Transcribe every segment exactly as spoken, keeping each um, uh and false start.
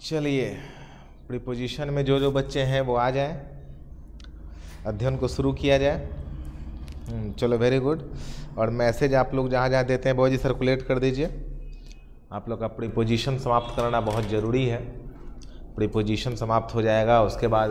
चलिए प्रीपोजिशन में जो जो बच्चे हैं वो आ जाएं, अध्ययन को शुरू किया जाए। चलो वेरी गुड। और मैसेज आप लोग जहाँ जहाँ देते हैं बहुत जी सर्कुलेट कर दीजिए। आप लोग का प्रीपोजिशन समाप्त करना बहुत ज़रूरी है। प्रीपोजिशन समाप्त हो जाएगा, उसके बाद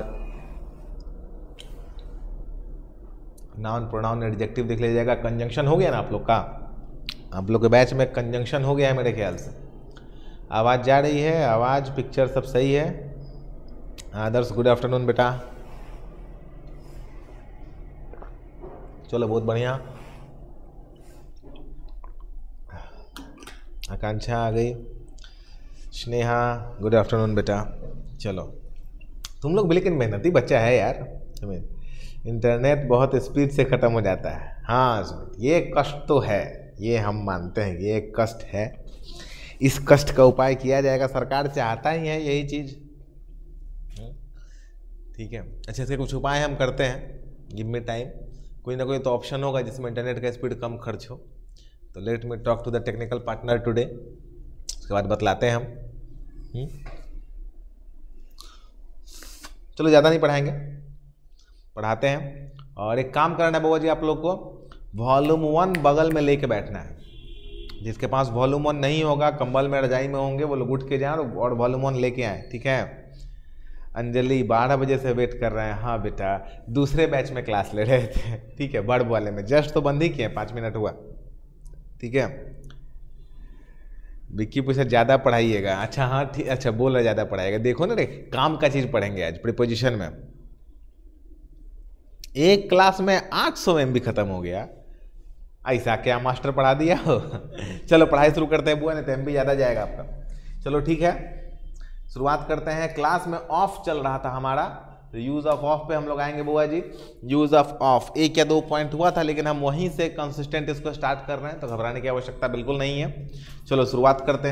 नाउन प्रोनाउन एडजेक्टिव देख लिया जाएगा। कंजंक्शन हो गया ना आप लोग का, आप लोग के बैच में कंजंक्शन हो गया है मेरे ख्याल से। आवाज़ जा रही है, आवाज़ पिक्चर सब सही है। आदर्श गुड आफ्टरनून बेटा। चलो बहुत बढ़िया। आकांक्षा आ गई। स्नेहा गुड आफ्टरनून बेटा। चलो तुम लोग भी लेकिन मेहनती बच्चा है यार। इंटरनेट बहुत स्पीड से ख़त्म हो जाता है। हाँ ये कष्ट तो है, ये हम मानते हैं, ये एक कष्ट है। इस कष्ट का उपाय किया जाएगा, सरकार चाहता ही है यही चीज़। ठीक है, अच्छे से कुछ उपाय हम करते हैं। गिव मी टाइम, कोई ना कोई तो ऑप्शन होगा जिसमें इंटरनेट का स्पीड कम खर्च हो। तो let me talk to the technical partner today, उसके बाद बतलाते हैं हम। हुँ? चलो ज़्यादा नहीं पढ़ाएंगे, पढ़ाते हैं। और एक काम करना है बाबा जी, आप लोग को वॉल्यूम वन बगल में लेके बैठना है। जिसके पास वॉल्यूम वन नहीं होगा, कंबल में रजाई में होंगे, वो लोग उठ के जाएं और वॉल्यूम वन लेके आए। ठीक है। अंजलि बारह बजे से वेट कर रहे हैं। हाँ बेटा, दूसरे बैच में क्लास ले रहे थे। ठीक है, बर्ड वाले में जस्ट तो बंद ही किए, पाँच मिनट हुआ। ठीक है। विक्की पूछा ज़्यादा पढ़ाइएगा। अच्छा हाँ ठीक, अच्छा बोल रहा ज़्यादा पढ़ाइएगा। देखो ना रे, काम का चीज़ पढ़ेंगे आज प्रीपोजिशन में। एक क्लास में आठ सौ एम बी खत्म हो गया। ऐसा क्या मास्टर पढ़ा दिया हो। चलो पढ़ाई शुरू करते हैं बुआ, नहीं तो एम बी ज़्यादा जाएगा आपका। चलो ठीक है, शुरुआत करते हैं। क्लास में ऑफ चल रहा था हमारा, तो यूज़ ऑफ ऑफ पे हम लोग आएंगे बुआ जी। यूज़ ऑफ ऑफ एक या दो पॉइंट हुआ था, लेकिन हम वहीं से कंसिस्टेंट इसको स्टार्ट कर रहे हैं, तो घबराने की आवश्यकता बिल्कुल नहीं है। चलो शुरुआत करते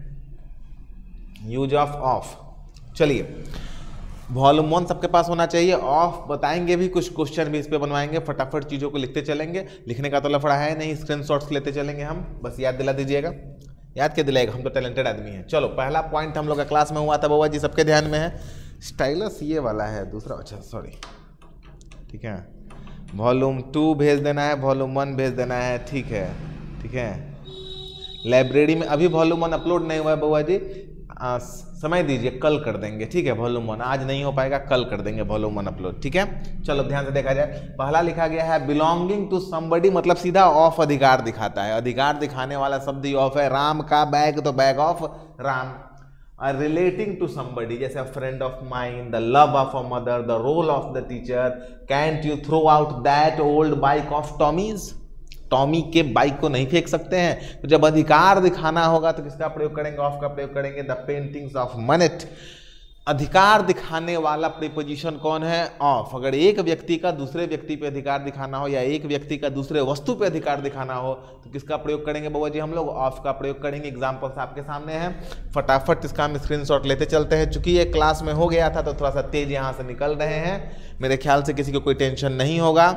हैं। यूज ऑफ ऑफ, चलिए वॉल्यूम वन सबके पास होना चाहिए। ऑफ बताएंगे भी, कुछ क्वेश्चन भी इस पे बनवाएंगे। फटाफट चीज़ों को लिखते चलेंगे, लिखने का तो लफड़ा है नहीं, स्क्रीनशॉट्स लेते चलेंगे हम, बस याद दिला दीजिएगा। याद क्या दिलाएगा, हम तो टैलेंटेड आदमी हैं। चलो पहला पॉइंट हम लोग का क्लास में हुआ था बाबा जी, सबके ध्यान में है। स्टाइलस ये वाला है, दूसरा अच्छा सॉरी। ठीक है, वॉल्यूम टू भेज देना है, वॉल्यूम वन भेज देना है। ठीक है ठीक है। लाइब्रेरी में अभी वॉल्यूम वन अपलोड नहीं हुआ है बाबा जी, आ, समय दीजिए, कल कर देंगे। ठीक है, वॉल्यूम वन आज नहीं हो पाएगा, कल कर देंगे वॉल्यूम वन अपलोड। ठीक है, चलो ध्यान से देखा जाए। पहला लिखा गया है बिलोंगिंग टू समबडी, मतलब सीधा ऑफ अधिकार दिखाता है। अधिकार दिखाने वाला शब्द ही ऑफ है। राम का बैग, तो bag of Ram. Relating to somebody, जैसे friend of mine, the love of a mother, the role of the teacher. Can't you throw out that old bike of Tommy's, Tommy के बाइक को नहीं फेंक सकते हैं। तो जब अधिकार दिखाना होगा तो किसका प्रयोग करेंगे, ऑफ का प्रयोग करेंगे। द पेंटिंग्स ऑफ मनेट, अधिकार दिखाने वाला प्रीपोजिशन कौन है, ऑफ। अगर एक व्यक्ति का दूसरे व्यक्ति पे अधिकार दिखाना हो, या एक व्यक्ति का दूसरे वस्तु पे अधिकार दिखाना हो, तो किसका प्रयोग करेंगे बाबा जी, हम लोग ऑफ का प्रयोग करेंगे। एग्जाम्पल्स आपके सामने हैं, फटाफट इसका हम स्क्रीनशॉट लेते चलते हैं। चूंकि ये क्लास में हो गया था तो थोड़ा सा तेज यहाँ से निकल रहे हैं, मेरे ख्याल से किसी को कोई टेंशन नहीं होगा।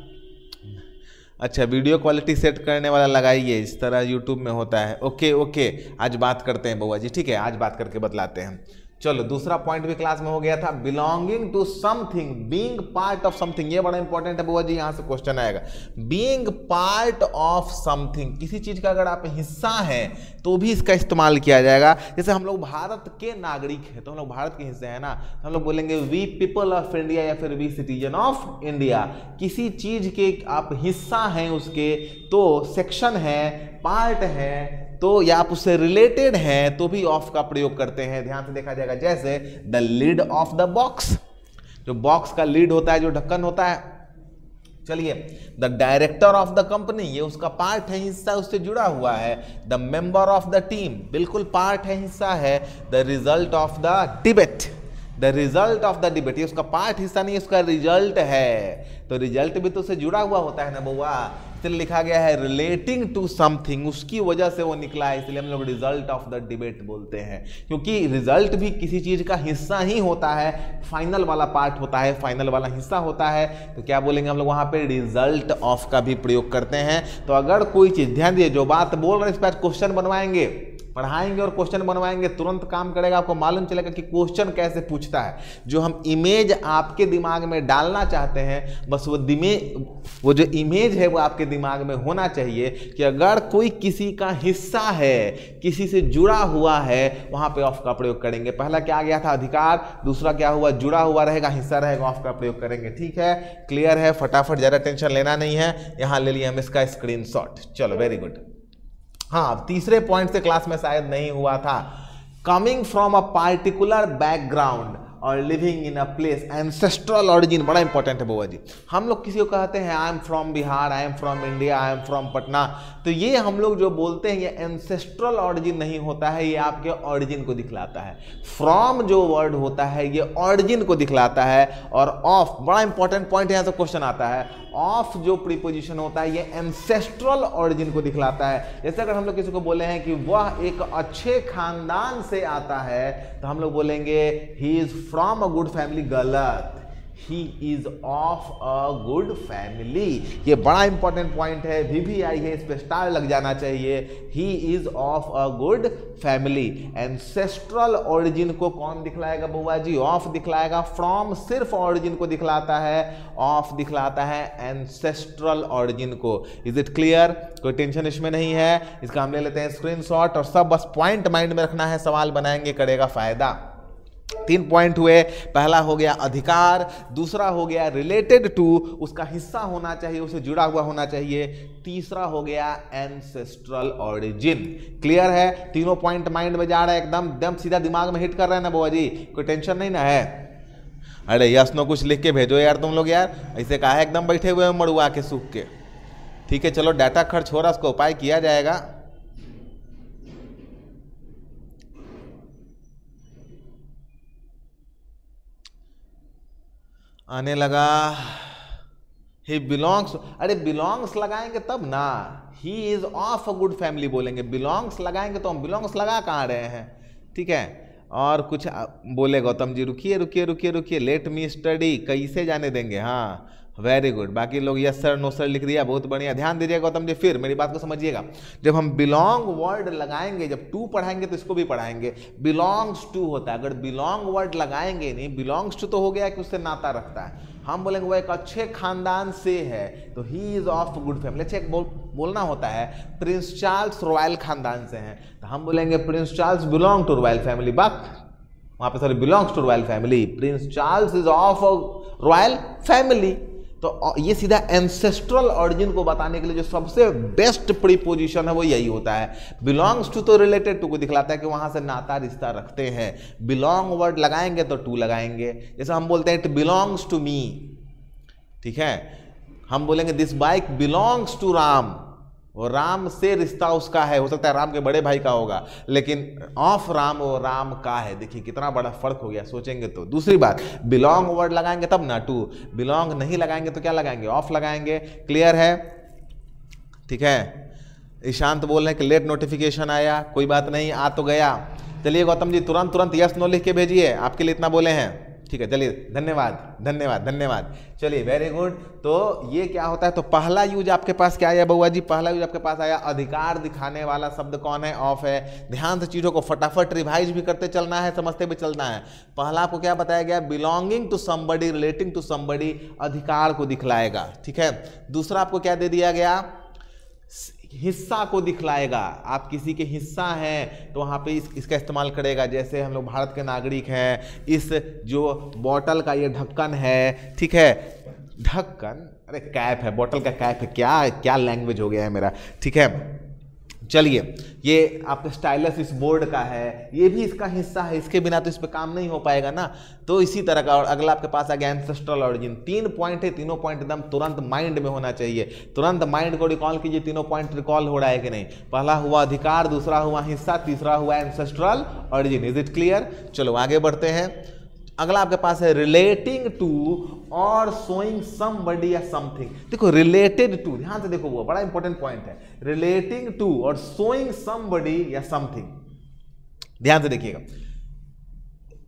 अच्छा, वीडियो क्वालिटी सेट करने वाला लगाइए, इस तरह यूट्यूब में होता है। ओके ओके, आज बात करते हैं बउआ जी। ठीक है, आज बात करके बतलाते हैं। चलो दूसरा पॉइंट भी क्लास में हो गया था, belonging to something, being part of something. ये बड़ा इंपॉर्टेंट है बुआ जी, यहाँ से क्वेश्चन आएगा। बीइंग पार्ट ऑफ समथिंग, किसी चीज का अगर आप हिस्सा हैं तो भी इसका इस्तेमाल किया जाएगा। जैसे हम लोग भारत के नागरिक हैं, तो हम लोग भारत के हिस्से हैं ना, तो हम लोग बोलेंगे वी पीपल ऑफ इंडिया, या फिर वी सिटीजन ऑफ इंडिया। किसी चीज के आप हिस्सा हैं उसके, तो सेक्शन है, पार्ट है, तो या आप उससे रिलेटेड हैं तो भी ऑफ का प्रयोग करते हैं। ध्यान से देखा जाएगा, जैसे the lid of the box, जो बॉक्स का लीड होता है, जो ढक्कन होता है। चलिए, the director of the company, ये उसका पार्ट है, हिस्सा उससे जुड़ा हुआ है। The member of the team, बिल्कुल पार्ट है, हिस्सा है। The result of the debate, the result of the debate, ये उसका पार्ट हिस्सा नहीं, उसका रिजल्ट है। तो रिजल्ट भी तो उससे जुड़ा हुआ होता है ना बउआ, इसलिए लिखा गया है रिलेटिंग टू समथिंग, उसकी वजह से वो निकला है, इसलिए हम लोग रिजल्ट ऑफ द डिबेट बोलते हैं। क्योंकि रिजल्ट भी किसी चीज का हिस्सा ही होता है, फाइनल वाला पार्ट होता है, फाइनल वाला हिस्सा होता है। तो क्या बोलेंगे हम लोग वहां पे, रिजल्ट ऑफ का भी प्रयोग करते हैं। तो अगर कोई चीज, ध्यान दिए जो बात बोल रहे हैं इस पर क्वेश्चन बनवाएंगे, पढ़ाएंगे और क्वेश्चन बनवाएंगे, तुरंत काम करेगा, आपको मालूम चलेगा कि क्वेश्चन कैसे पूछता है। जो हम इमेज आपके दिमाग में डालना चाहते हैं, बस वो दिमेज वो जो इमेज है वो आपके दिमाग में होना चाहिए कि अगर कोई किसी का हिस्सा है, किसी से जुड़ा हुआ है, वहां पे ऑफ का प्रयोग करेंगे। पहला क्या आ गया था? अधिकार। दूसरा क्या हुआ? जुड़ा हुआ रहेगा, हिस्सा रहेगा, ऑफ का प्रयोग करेंगे। ठीक है, क्लियर है? फटाफट, ज्यादा टेंशन लेना नहीं है। यहां ले लिया हम इसका स्क्रीनशॉट। चलो, वेरी गुड। हाँ, तीसरे पॉइंट से क्लास में शायद नहीं हुआ था। Coming from a particular background और living in a place, ancestral origin बड़ा इंपॉर्टेंट है बुआ जी। हम लोग किसी को कहते हैं I am from Bihar, I am from India, I am from Patna, तो ये हम लोग जो बोलते हैं ये एंसेस्ट्रल ऑरिजिन नहीं होता है, ये आपके ऑरिजिन को दिखलाता है। फ्रॉम जो वर्ड होता है ये ऑरिजिन को दिखलाता है। और ऑफ, बड़ा इंपॉर्टेंट पॉइंट यहाँ से क्वेश्चन आता है, ऑफ जो प्रीपोजिशन होता है ये एंसेस्ट्रल ऑरिजिन को दिखलाता है। जैसे अगर हम लोग किसी को बोले हैं कि वह एक अच्छे खानदान से आता है, तो हम लोग बोलेंगे he is from a good family. गलत, he is of a good family. ये बड़ा इंपॉर्टेंट पॉइंट है, भी भी आई है, इस पे स्टार लग जाना चाहिए। He is of a good family. Ancestral origin को कौन दिखलाएगा बुआ जी? ऑफ दिखलाएगा। फ्रॉम सिर्फ ऑरिजिन को दिखलाता है, ऑफ दिखलाता है एंसेस्ट्रल ऑरिजिन को। Is it clear? कोई टेंशन इसमें नहीं है। इसका हम ले लेते हैं स्क्रीनशॉट और सब बस पॉइंट माइंड में रखना है, सवाल बनाएंगे, करेगा फायदा। तीन पॉइंट हुए। पहला हो गया अधिकार, दूसरा हो गया रिलेटेड टू, उसका हिस्सा होना चाहिए, उसे जुड़ा हुआ होना चाहिए। तीसरा हो गया एंसेस्ट्रल ऑरिजिन। क्लियर है? तीनों पॉइंट माइंड में जा रहा है, एकदम एकदम सीधा दिमाग में हिट कर रहे हैं ना बुआ जी? कोई टेंशन नहीं ना है? अरे यस नो कुछ लिख के भेजो यार तुम लोग यार, ऐसे कहा है एकदम बैठे हुए मड़ुआ के सूख के। ठीक है, चलो डाटा खर्च हो रहा, उसका उपाय किया जाएगा। आने लगा ही बिलोंग्स। अरे बिलोंग्स लगाएंगे तब ना, he is of a good family बोलेंगे। बिलोंग्स लगाएंगे तो हम बिलोंग्स लगा कहाँ रहे हैं? ठीक है, और कुछ बोले गौतम जी, रुकिए रुकिए रुकिए रुकिए, लेट मी स्टडी, कैसे जाने देंगे? हाँ, वेरी गुड। बाकी लोग यस सर नो सर लिख दिया, बहुत बढ़िया। ध्यान दीजिएगा गौतम जी, फिर मेरी बात को समझिएगा। जब हम बिलोंग वर्ड लगाएंगे, जब टू पढ़ाएंगे तो इसको भी पढ़ाएंगे। बिलोंग्स टू होता है, अगर बिलोंग वर्ड लगाएंगे नहीं, बिलोंग्स टू तो हो गया कि उससे नाता रखता है। हम बोलेंगे वो एक अच्छे खानदान से है, तो he is of good family. अच्छा, एक बोल, बोलना होता है प्रिंस चार्ल्स रॉयल खानदान से हैं, तो हम बोलेंगे prince Charles belong to royal family. बक वहां पे sorry, belongs to royal family. Prince Charles is of a royal family. तो ये सीधा एंसेस्ट्रल ऑरिजिन को बताने के लिए जो सबसे बेस्ट प्रीपोजिशन है वो यही होता है। बिलोंग्स टू तो रिलेटेड टू को दिखलाता है कि वहां से नाता रिश्ता रखते हैं। बिलोंग वर्ड लगाएंगे तो टू लगाएंगे। जैसे हम बोलते हैं इट बिलोंग्स टू मी, ठीक है, हम बोलेंगे this bike belongs to Ram, वो राम से रिश्ता उसका है, हो सकता है राम के बड़े भाई का होगा, लेकिन ऑफ राम वो राम का है। देखिए कितना बड़ा फर्क हो गया, सोचेंगे तो। दूसरी बात, बिलोंग वर्ड लगाएंगे तब ना टू, बिलोंग नहीं लगाएंगे तो क्या लगाएंगे? ऑफ लगाएंगे। क्लियर है? ठीक है, ईशांत बोल रहे हैं कि लेट नोटिफिकेशन आया, कोई बात नहीं, आ तो गया। चलिए गौतम जी तुरंत तुरंत यस नो लिख के भेजिए, आपके लिए इतना बोले हैं। ठीक है, चलिए, धन्यवाद धन्यवाद धन्यवाद। चलिए, वेरी गुड। तो ये क्या होता है? तो पहला यूज आपके पास क्या आया बउआ जी? पहला यूज आपके पास आया अधिकार दिखाने वाला शब्द कौन है? ऑफ है। ध्यान से चीजों को फटाफट रिवाइज भी करते चलना है, समझते भी चलना है। पहला आपको क्या बताया गया? Belonging to somebody, relating to somebody, अधिकार को दिखलाएगा। ठीक है, दूसरा आपको क्या दे दिया गया? हिस्सा को दिखलाएगा। आप किसी के हिस्सा हैं तो वहाँ पे इस, इसका इस्तेमाल करेगा। जैसे हम लोग भारत के नागरिक हैं, इस जो बोतल का ये ढक्कन है, ठीक है, ढक्कन, अरे कैप है, बोतल का कैप है, क्या क्या लैंग्वेज हो गया है मेरा। ठीक है, चलिए, ये आपका स्टाइलस इस बोर्ड का है, ये भी इसका हिस्सा है, इसके बिना तो इस पे काम नहीं हो पाएगा ना। तो इसी तरह का। और अगला आपके पास आ गया एंसेस्ट्रल ऑरिजिन। तीन पॉइंट है, तीनों पॉइंट एकदम तुरंत माइंड में होना चाहिए। तुरंत माइंड को रिकॉल कीजिए, तीनों पॉइंट रिकॉल हो रहा है कि नहीं। पहला हुआ अधिकार, दूसरा हुआ हिस्सा, तीसरा हुआ ancestral origin. Is it clear? चलो आगे बढ़ते हैं। अगला आपके पास है रिलेटिंग टू और शोइंग समबडी या समथिंग। देखो रिलेटेड टू, ध्यान से देखो, वो बड़ा इंपॉर्टेंट पॉइंट है। रिलेटिंग टू और शोइंग समबडी या समथिंग, ध्यान से देखिएगा।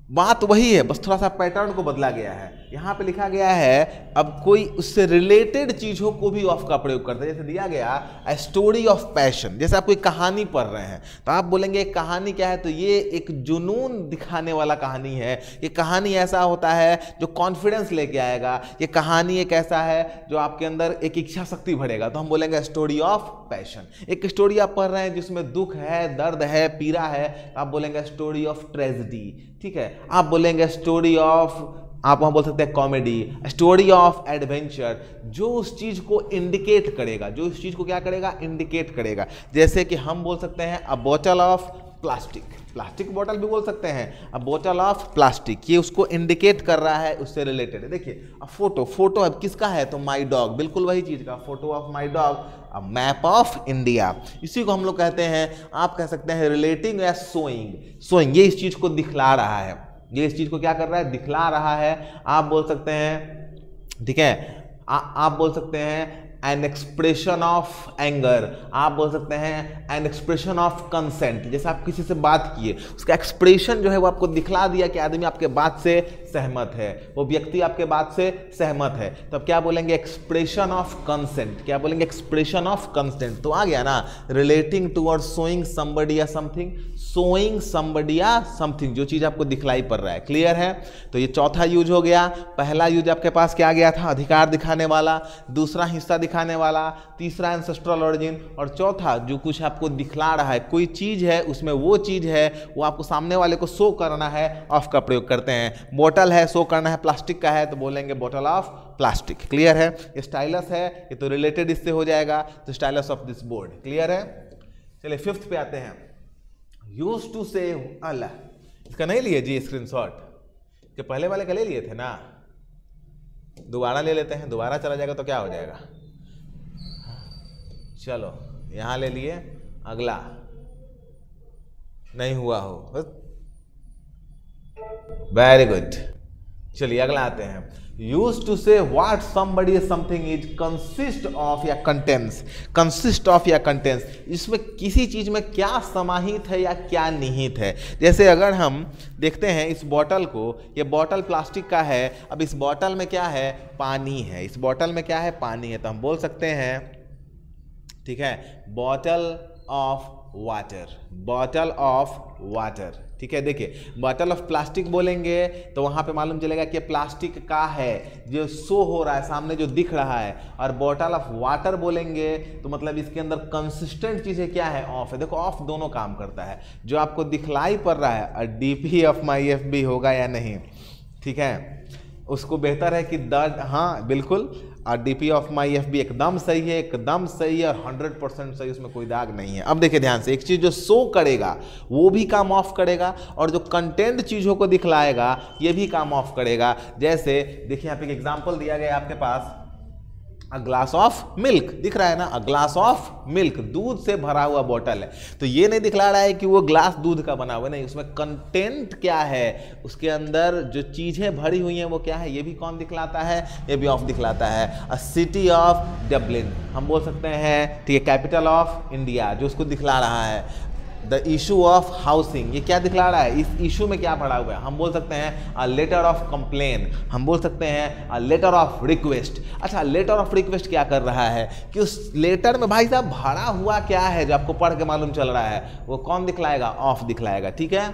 बात वही है, बस थोड़ा सा पैटर्न को बदला गया है। यहाँ पे लिखा गया है अब कोई उससे रिलेटेड चीजों को भी ऑफ का प्रयोग करता है। जैसे दिया गया अ स्टोरी ऑफ पैशन, जैसे आप कोई कहानी पढ़ रहे हैं तो आप बोलेंगे कहानी क्या है, तो ये एक जुनून दिखाने वाला कहानी है। ये कहानी ऐसा होता है जो कॉन्फिडेंस लेके आएगा। ये कहानी एक ऐसा है जो आपके अंदर एक इच्छा शक्ति भरेगा, तो हम बोलेंगे स्टोरी ऑफ पैशन। एक स्टोरी आप पढ़ रहे हैं जिसमें दुख है, दर्द है, पीड़ा है, तो आप बोलेंगे स्टोरी ऑफ ट्रेजेडी। ठीक है, आप बोलेंगे स्टोरी ऑफ, आप वहां बोल सकते हैं कॉमेडी, स्टोरी ऑफ एडवेंचर, जो उस चीज को इंडिकेट करेगा, जो उस चीज को क्या करेगा, इंडिकेट करेगा। जैसे कि हम बोल सकते हैं अ बोतल ऑफ प्लास्टिक, प्लास्टिक बोतल भी बोल सकते हैं, अ बोतल ऑफ प्लास्टिक, ये उसको इंडिकेट कर रहा है, उससे रिलेटेड है। देखिए अब फोटो, फोटो अब किसका है, तो माई डॉग, बिल्कुल वही चीज का, photo of my dog, a map of India, इसी को हम लोग कहते हैं, आप कह सकते हैं रिलेटिंग या शोइंग। शोइंग ये इस चीज को दिखला रहा है, ये इस चीज को क्या कर रहा है, दिखला रहा है। आप बोल सकते हैं, ठीक है, आ, आप बोल सकते हैं एन एक्सप्रेशन ऑफ एंगर, आप बोल सकते हैं एन एक्सप्रेशन ऑफ कंसेंट। जैसे आप किसी से बात किए, उसका एक्सप्रेशन जो है वो आपको दिखला दिया कि आदमी आपके बात से सहमत है, वो व्यक्ति आपके बात से सहमत है, तो अब क्या बोलेंगे, एक्सप्रेशन ऑफ कंसेंट। क्या बोलेंगे, एक्सप्रेशन ऑफ कंसेंट। तो आ गया ना, रिलेटिंग टूवर्ड शोइंग समबडी या समथिंग, शोइंग समबडी या समथिंग, जो चीज आपको दिखलाई पड़ रहा है। क्लियर है, तो ये चौथा यूज हो गया। पहला यूज आपके पास क्या गया था, अधिकार दिखाने वाला, दूसरा हिस्सा दिखाने वाला, तीसरा एंसेस्ट्रल ऑरिजिन, और चौथा जो कुछ आपको दिखला रहा है, कोई चीज है उसमें वो चीज है, वो आपको सामने वाले को शो करना है, ऑफ का प्रयोग करते हैं। बोतल है, शो करना है प्लास्टिक का है, तो बोलेंगे बोतल ऑफ प्लास्टिक। क्लियर है, ये स्टाइलस है, ये तो रिलेटेड इससे हो जाएगा, तो stylus of this board. Clear है, चलिए फिफ्थ पे आते हैं, यूज टू से अल्लाह, इसका नहीं लिए जी स्क्रीनशॉट, कि पहले वाले का ले लिए थे ना, दोबारा ले लेते हैं, दोबारा चला जाएगा तो क्या हो जाएगा, चलो यहां ले लिए, अगला नहीं हुआ हो, वेरी गुड। चलिए अगला आते हैं, यूज टू से what somebody something is consist of या कंटेंस, कंसिस्ट ऑफ या कंटेंस, इसमें किसी चीज में क्या समाहित है या क्या निहित है। जैसे अगर हम देखते हैं इस बॉटल को, ये बॉटल प्लास्टिक का है, अब इस बॉटल में क्या है, पानी है, इस बॉटल में क्या है, पानी है, तो हम बोल सकते हैं, ठीक है, bottle of water, bottle of water. ठीक है, देखिए बॉटल ऑफ प्लास्टिक बोलेंगे तो वहां पे मालूम चलेगा कि प्लास्टिक का है, जो शो हो रहा है सामने, जो दिख रहा है। और बॉटल ऑफ वाटर बोलेंगे तो मतलब इसके अंदर कंसिस्टेंट चीजें क्या है, ऑफ है। देखो ऑफ दोनों काम करता है, जो आपको दिखलाई पड़ रहा है DP of my F B होगा या नहीं, ठीक है, उसको बेहतर है कि दर्द, हाँ बिल्कुल, और DP of my F B एकदम सही है, एकदम सही है और हंड्रेड परसेंट सही, उसमें कोई दाग नहीं है। अब देखिए ध्यान से, एक चीज जो शो करेगा वो भी काम ऑफ करेगा, और जो कंटेंट चीजों को दिखलाएगा ये भी काम ऑफ करेगा। जैसे देखिए यहाँ पे एक एग्जांपल दिया गया आपके पास, अ ग्लास ऑफ मिल्क, दिख रहा है ना, अ ग्लास ऑफ मिल्क, दूध से भरा हुआ बोतल है, तो ये नहीं दिखला रहा है कि वो ग्लास दूध का बना हुआ, नहीं, उसमें कंटेंट क्या है, उसके अंदर जो चीजें भरी हुई हैं वो क्या है, ये भी कौन दिखलाता है, ये भी ऑफ दिखलाता है। अ सिटी ऑफ डबलिन, हम बोल सकते हैं, ठीक है, कैपिटल ऑफ इंडिया, जो उसको दिखला रहा है। द इशू ऑफ हाउसिंग, ये क्या दिखला रहा है, इस इशू में क्या पड़ा हुआ है, हम बोल सकते हैं अ लेटर ऑफ कंप्लेन, हम बोल सकते हैं अ लेटर ऑफ रिक्वेस्ट। अच्छा, लेटर ऑफ रिक्वेस्ट क्या कर रहा है कि उस लेटर में भाई साहब भरा हुआ क्या है, जो आपको पढ़ के मालूम चल रहा है, वो कौन दिखलाएगा, ऑफ दिखलाएगा। ठीक है,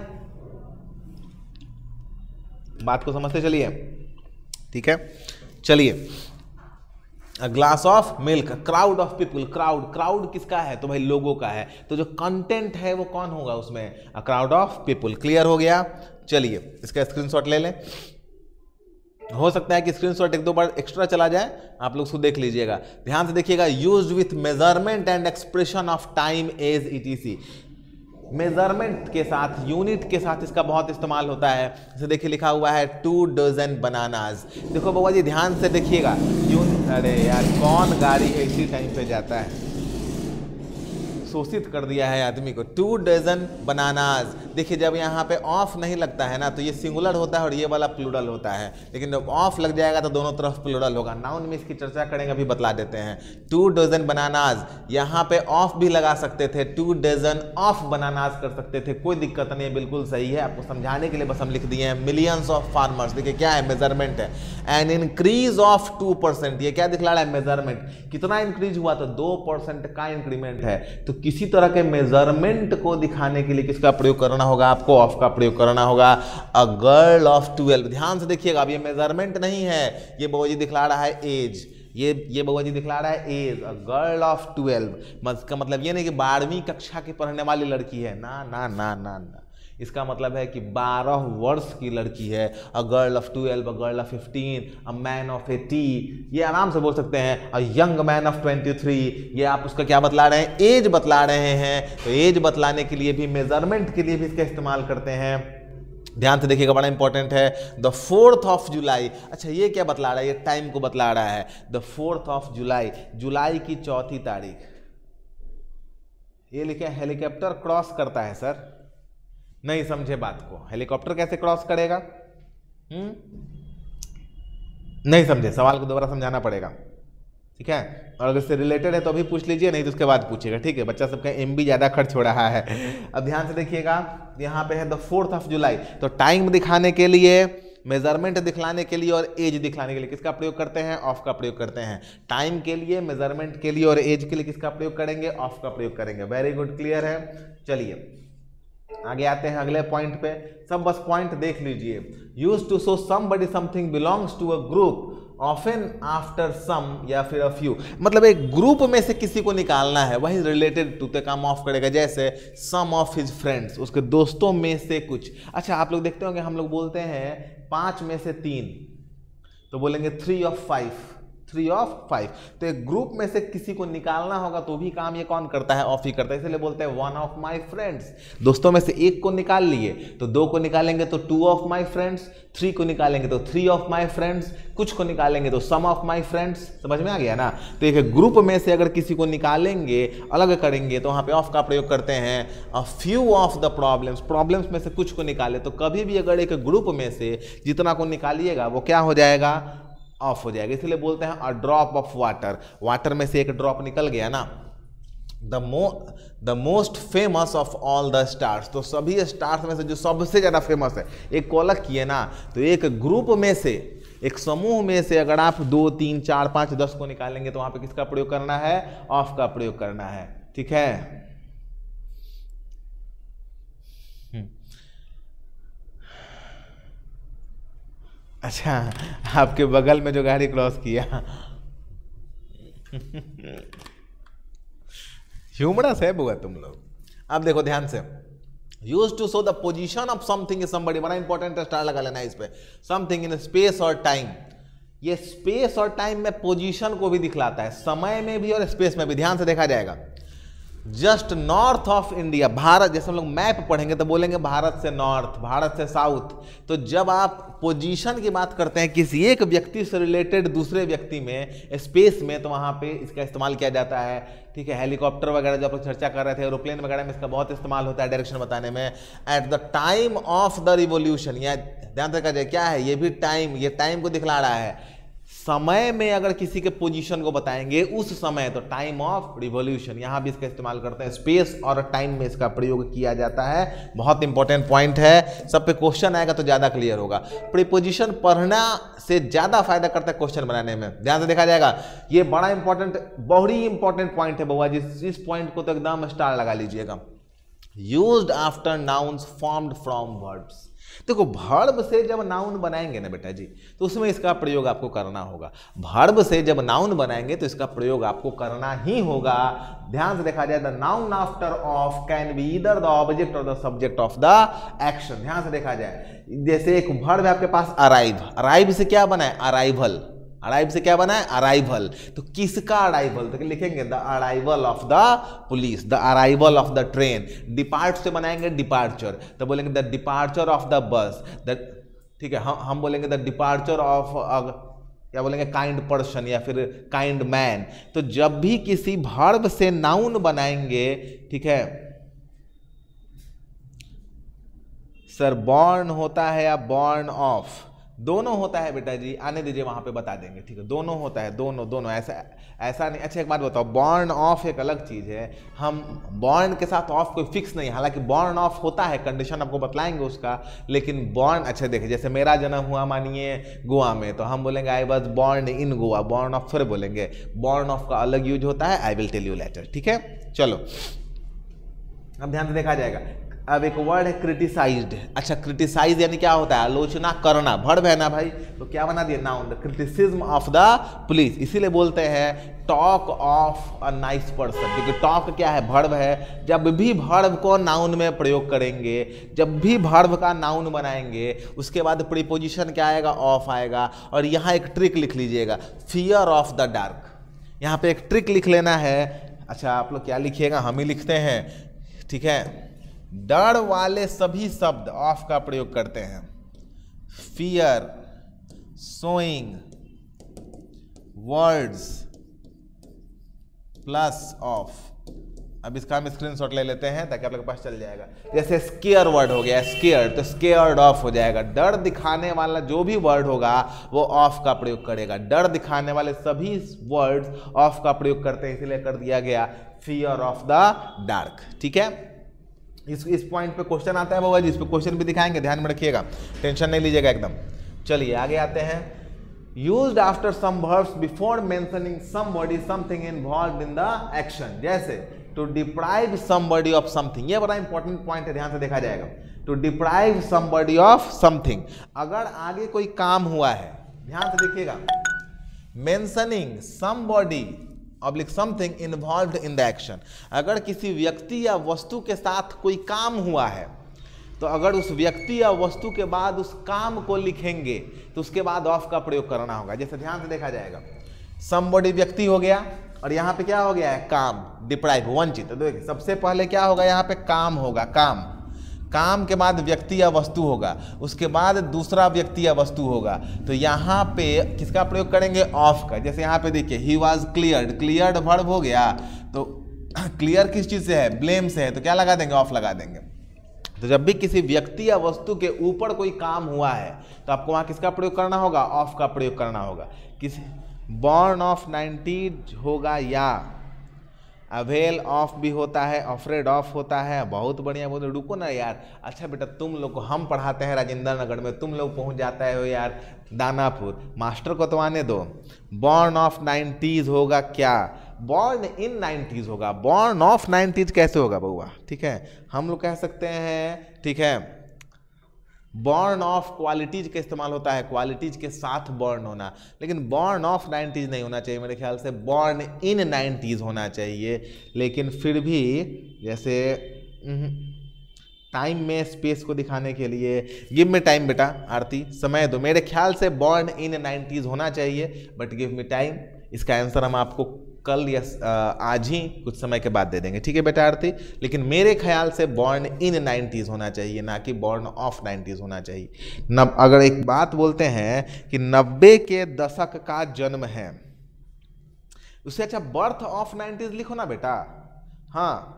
बात को समझते चलिए, ठीक है, चलिए, a glass of milk, crowd of people, crowd, crowd किसका है, तो भाई लोगों का है, तो जो कंटेंट है वो कौन होगा उसमें, a crowd of people. Clear हो गया, चलिए इसका स्क्रीनशॉट ले लें, हो सकता है कि स्क्रीनशॉट एक दो बार एक्स्ट्रा चला जाए, आप लोग उसको देख लीजिएगा, ध्यान से देखिएगा। Used with measurement and expression of time age etc, measurement के साथ, यूनिट के साथ इसका बहुत इस्तेमाल होता है। जैसे देखिए लिखा हुआ है टू डजन बनानाज, देखो बाबा जी ध्यान से देखिएगा, यूनिट, अरे यार कौन गाड़ी है इसी टाइम पे जाता है, शोषित कर दिया है आदमी को। टू डजन बनानाज, देखिए जब यहाँ पे ऑफ नहीं लगता है ना तो ये सिंगुलर होता है और ये वाला प्लूरल होता है, लेकिन जब ऑफ लग जाएगा तो दोनों तरफ प्लूरल होगा। नाउन में इसकी चर्चा करेंगे, अभी बतला देते हैं। टू डजन बनानाज, यहाँ पे ऑफ भी लगा सकते थे, टू डजन ऑफ बनानाज कर सकते थे, कोई दिक्कत नहीं है, बिल्कुल सही है। आपको समझाने के लिए बस हम लिख दिए हैं मिलियंस ऑफ फार्मर्स। देखिए क्या है, मेजरमेंट है। An increase of two percent, ये क्या दिखला रहा है, मेजरमेंट। कितना इंक्रीज हुआ, तो दो परसेंट का इंक्रीमेंट है। तो किसी तरह के मेजरमेंट को दिखाने के लिए किसका प्रयोग करना होगा, आपको ऑफ का प्रयोग करना होगा। अ गर्ल ऑफ ट्वेल्व, ध्यान से देखिएगा, अब ये मेजरमेंट नहीं है, ये बउआ जी दिखला रहा है एज, ये ये बउआ जी दिखला रहा है age. A girl of twelve, इसका मतलब ये नहीं कि बारहवीं कक्षा की पढ़ने वाली लड़की है, ना ना ना ना ना, इसका मतलब है कि बारह वर्ष की लड़की है। A girl of twelve, a girl of fifteen, a man of eighty, ये आराम से बोल सकते हैं। A young man of twenty three, ये आप उसका क्या बतला रहे हैं, एज बतला रहे हैं। तो एज बतलाने के लिए भी, मेजरमेंट के लिए भी इसका इस्तेमाल करते हैं। ध्यान से देखिएगा, बड़ा इंपॉर्टेंट है। द फोर्थ ऑफ जुलाई, अच्छा ये क्या बतला रहा है, ये टाइम को बतला रहा है। द फोर्थ ऑफ जुलाई, जुलाई की चौथी तारीख। ये लिखे हेलीकॉप्टर क्रॉस करता है सर, नहीं समझे बात को, हेलीकॉप्टर कैसे क्रॉस करेगा, हम्म नहीं समझे, सवाल को दोबारा समझाना पड़ेगा, ठीक है। और अगर इससे रिलेटेड है तो अभी पूछ लीजिए, नहीं तो उसके बाद पूछिएगा, ठीक है। बच्चा सबका एम बी ज़्यादा खर्च हो रहा है। अब ध्यान से देखिएगा, यहाँ पे है द फोर्थ ऑफ जुलाई, तो टाइम दिखाने के लिए, मेजरमेंट दिखलाने के लिए और एज दिखलाने के लिए किसका प्रयोग करते हैं, ऑफ का प्रयोग करते हैं। टाइम के लिए, मेजरमेंट के लिए और एज के लिए किसका प्रयोग करेंगे, ऑफ का प्रयोग करेंगे। वेरी गुड, क्लियर है। चलिए आगे आते हैं अगले पॉइंट पे, सब बस पॉइंट देख लीजिए। Use to show somebody something belongs to a group often after some या फिर अ फ्यू, मतलब एक ग्रुप में से किसी को निकालना है, वही रिलेटेड टू ते काम ऑफ करेगा। जैसे सम ऑफ हिज फ्रेंड्स, उसके दोस्तों में से कुछ। अच्छा आप लोग देखते होंगे, हम लोग बोलते हैं पांच में से तीन, तो बोलेंगे three of five, three of five. तो एक ग्रुप में से किसी को निकालना होगा तो भी काम ये कौन करता है, ऑफ ही करता है, इसलिए बोलते हैं वन ऑफ माय फ्रेंड्स। दोस्तों में से एक को निकाल लिए तो दो को निकालेंगे तो two of my friends, three को निकालेंगे तो थ्री ऑफ माय फ्रेंड्स, कुछ को निकालेंगे तो सम ऑफ माय फ्रेंड्स। समझ में आ गया ना। तो एक ग्रुप में से अगर किसी को निकालेंगे, अलग करेंगे, तो वहाँ पे ऑफ का प्रयोग करते हैं। A few of the problems, problems में से कुछ को निकाले, तो कभी भी अगर एक ग्रुप में से जितना को निकालिएगा वो क्या हो जाएगा, ऑफ हो जाएगा। इसलिए बोलते हैं a drop of water, water में से एक ड्रॉप निकल गया ना। The mo the most famous of all the stars, तो सभी स्टार्स में से जो सबसे ज़्यादा फेमस है, एक को अलग किए ना, तो एक ग्रुप में से, एक समूह में से अगर आप दो तीन चार पाँच दस को निकालेंगे तो वहाँ पे किसका प्रयोग करना है, ऑफ का प्रयोग करना है, ठीक है। अच्छा आपके बगल में जो गाड़ी क्रॉस किया ह्यूमरस है बुआ तुम लोग। अब देखो ध्यान से, use to show the position of something in somebody, बड़ा इंपॉर्टेंट स्टार लगा लेना इस पे। समथिंग इन स्पेस और टाइम, ये स्पेस और टाइम में पोजीशन को भी दिखलाता है, समय में भी और स्पेस में भी। ध्यान से देखा जाएगा, just north of India, Bharat, जैसे हम लोग मैप पढ़ेंगे तो बोलेंगे भारत से नॉर्थ, भारत से साउथ। तो जब आप पोजीशन की बात करते हैं किसी एक व्यक्ति से रिलेटेड दूसरे व्यक्ति में, स्पेस में, तो वहाँ पे इसका इस्तेमाल किया जाता है, ठीक है। हेलीकॉप्टर वगैरह जो आप लोग चर्चा कर रहे थे, एरोप्लेन वगैरह में इसका बहुत इस्तेमाल होता है डायरेक्शन बताने में। At the time of the revolution, या ध्यान से कहा जाए क्या है, ये भी टाइम, ये टाइम को दिखला रहा है। समय में अगर किसी के पोजीशन को बताएंगे उस समय, तो टाइम ऑफ रिवॉल्यूशन, यहां भी इसका इस्तेमाल करते हैं। स्पेस और टाइम में इसका प्रयोग किया जाता है, बहुत इंपॉर्टेंट पॉइंट है, सब पे क्वेश्चन आएगा तो ज्यादा क्लियर होगा। प्रीपोजिशन पढ़ना से ज्यादा फायदा करता है क्वेश्चन बनाने में, ध्यान से देखा जाएगा। ये बड़ा इंपॉर्टेंट, बहुत ही इंपॉर्टेंट पॉइंट है बउआ जी, इस पॉइंट को तो एकदम स्टार लगा लीजिएगा। Used after nouns formed from verbs, देखो वर्ब से जब नाउन बनाएंगे ना बेटा जी, तो उसमें इसका प्रयोग आपको करना होगा। वर्ब से जब नाउन बनाएंगे तो इसका प्रयोग आपको करना ही होगा। ध्यान से देखा जाए, the noun after of can be either the object और the subject of the action. ध्यान से देखा जाए, जैसे एक वर्ब है आपके पास अराइव, अराइव से क्या बना है, अराइवल, अराइव से क्या बना है, अराइवल। तो किसका अराइवल, तो लिखेंगे the arrival of the police, the arrival of the train. Depart से बनाएंगे डिपार्चर, तो बोलेंगे the departure of the bus, the, ठीक है। हम हम बोलेंगे द डिपार्चर ऑफ, क्या बोलेंगे, काइंड पर्सन या फिर काइंड मैन। तो जब भी किसी वर्ब से नाउन बनाएंगे, ठीक है, सर बॉर्न होता है या बॉर्न ऑफ? दोनों होता है बेटा जी, आने दीजिए वहां पे बता देंगे, ठीक है, दोनों होता है, दोनों दोनों, ऐसा ऐसा नहीं। अच्छा एक बात बताओ, बॉर्न ऑफ एक अलग चीज है, हम बॉर्न के साथ ऑफ कोई फिक्स नहीं, हालांकि बॉर्न ऑफ होता है, कंडीशन आपको बतलाएंगे उसका, लेकिन बॉर्न, अच्छा देखिए जैसे मेरा जन्म हुआ मानिए गोवा में, तो हम बोलेंगे I was born in Goa, born of थोड़े बोलेंगे, बॉर्न ऑफ का अलग यूज होता है, I will tell you later, ठीक है। चलो अब ध्यान से देखा जाएगा। अब एक वर्ड है क्रिटिसाइज्ड। अच्छा क्रिटिसाइज यानी क्या होता है? आलोचना करना, वर्ब है ना भाई, तो क्या बना दिया? Noun, the criticism of the police, इसीलिए बोलते हैं talk of a nice person, क्योंकि टॉक क्या है? वर्ब है। जब भी वर्ब को नाउन में प्रयोग करेंगे, जब भी वर्ब का नाउन बनाएंगे, उसके बाद प्रीपोजिशन क्या आएगा? ऑफ आएगा। और यहाँ एक ट्रिक लिख लीजिएगा, फियर ऑफ द डार्क, यहाँ पे एक ट्रिक लिख लेना है। अच्छा आप लोग क्या लिखिएगा? हम ही लिखते हैं, ठीक है। डर वाले सभी शब्द ऑफ का प्रयोग करते हैं, fear, sowing, words plus of. अब इसका हम स्क्रीनशॉट ले लेते हैं ताकि आप लोग के पास चल जाएगा। जैसे स्केयर वर्ड हो गया, स्केयर, तो स्केयर्ड ऑफ हो जाएगा। डर दिखाने वाला जो भी वर्ड होगा वो ऑफ का प्रयोग करेगा। डर दिखाने वाले सभी वर्ड्स ऑफ का प्रयोग करते हैं, इसीलिए कर दिया गया फियर ऑफ द डार्क, ठीक है। इस इस पॉइंट पे क्वेश्चन आता है बाबा जी, इस पे क्वेश्चन भी दिखाएंगे, ध्यान में रखिएगा, टेंशन नहीं लीजिएगा एकदम। चलिए आगे आते हैं। Used after some verbs before mentioning somebody something involved in the action, जैसे to deprive somebody of something, ये बड़ा इंपॉर्टेंट पॉइंट है, ध्यान से देखा जाएगा। To deprive somebody of something, अगर आगे कोई काम हुआ है, ध्यान से देखिएगा, mentioning somebody oblique something involved in the action, अगर किसी व्यक्ति या वस्तु के साथ कोई काम हुआ है, तो अगर उस व्यक्ति या वस्तु के बाद उस काम को लिखेंगे तो उसके बाद ऑफ का प्रयोग करना होगा। जैसे ध्यान से देखा जाएगा, समबॉडी व्यक्ति हो गया और यहाँ पे क्या हो गया है? काम, डिप्राइव, वंचित। तो देखिए सबसे पहले क्या होगा? यहाँ पे काम होगा, काम, काम के बाद व्यक्ति या वस्तु होगा, उसके बाद दूसरा व्यक्ति या वस्तु होगा, तो यहाँ पे किसका प्रयोग करेंगे? ऑफ का। जैसे यहाँ पे देखिए he was cleared, cleared verb हो गया, तो क्लियर किस चीज से है? ब्लेम से है, तो क्या लगा देंगे? ऑफ लगा देंगे। तो जब भी किसी व्यक्ति या वस्तु के ऊपर कोई काम हुआ है तो आपको वहाँ किसका प्रयोग करना होगा? ऑफ का प्रयोग करना होगा। किसी बॉर्न ऑफ नाइनटीज होगा, या अवेल ऑफ भी होता है, अफ्रेड ऑफ होता है। बहुत बढ़िया, बहुत रुको ना यार। अच्छा बेटा तुम लोग को हम पढ़ाते हैं राजेंद्र नगर में, तुम लोग पहुंच जाता है हो यार दानापुर, मास्टर को तो आने दो। बॉर्न ऑफ नाइनटीज होगा क्या? बॉर्न इन नाइनटीज होगा, बॉर्न ऑफ नाइनटीज कैसे होगा बउआ? ठीक है, हम लोग कह सकते हैं, ठीक है, बॉर्न ऑफ क्वालिटीज का इस्तेमाल होता है, क्वालिटीज के साथ बॉर्न होना, लेकिन बॉर्न ऑफ नाइनटीज नहीं होना चाहिए मेरे ख्याल से, बॉर्न इन नाइनटीज होना चाहिए। लेकिन फिर भी जैसे टाइम में स्पेस को दिखाने के लिए, गिव मी टाइम बेटा, आरती समय दो, मेरे ख्याल से बॉर्न इन नाइनटीज होना चाहिए, बट गिव मी टाइम, इसका आंसर हम आपको कल या आज ही कुछ समय के बाद दे देंगे, ठीक है बेटा आरती। लेकिन मेरे ख्याल से बॉर्न इन नाइनटीज होना चाहिए, ना कि बॉर्न ऑफ नाइनटीज होना चाहिए। नब अगर एक बात बोलते हैं कि नब्बे के दशक का जन्म है, उससे अच्छा बर्थ ऑफ नाइनटीज लिखो ना बेटा, हाँ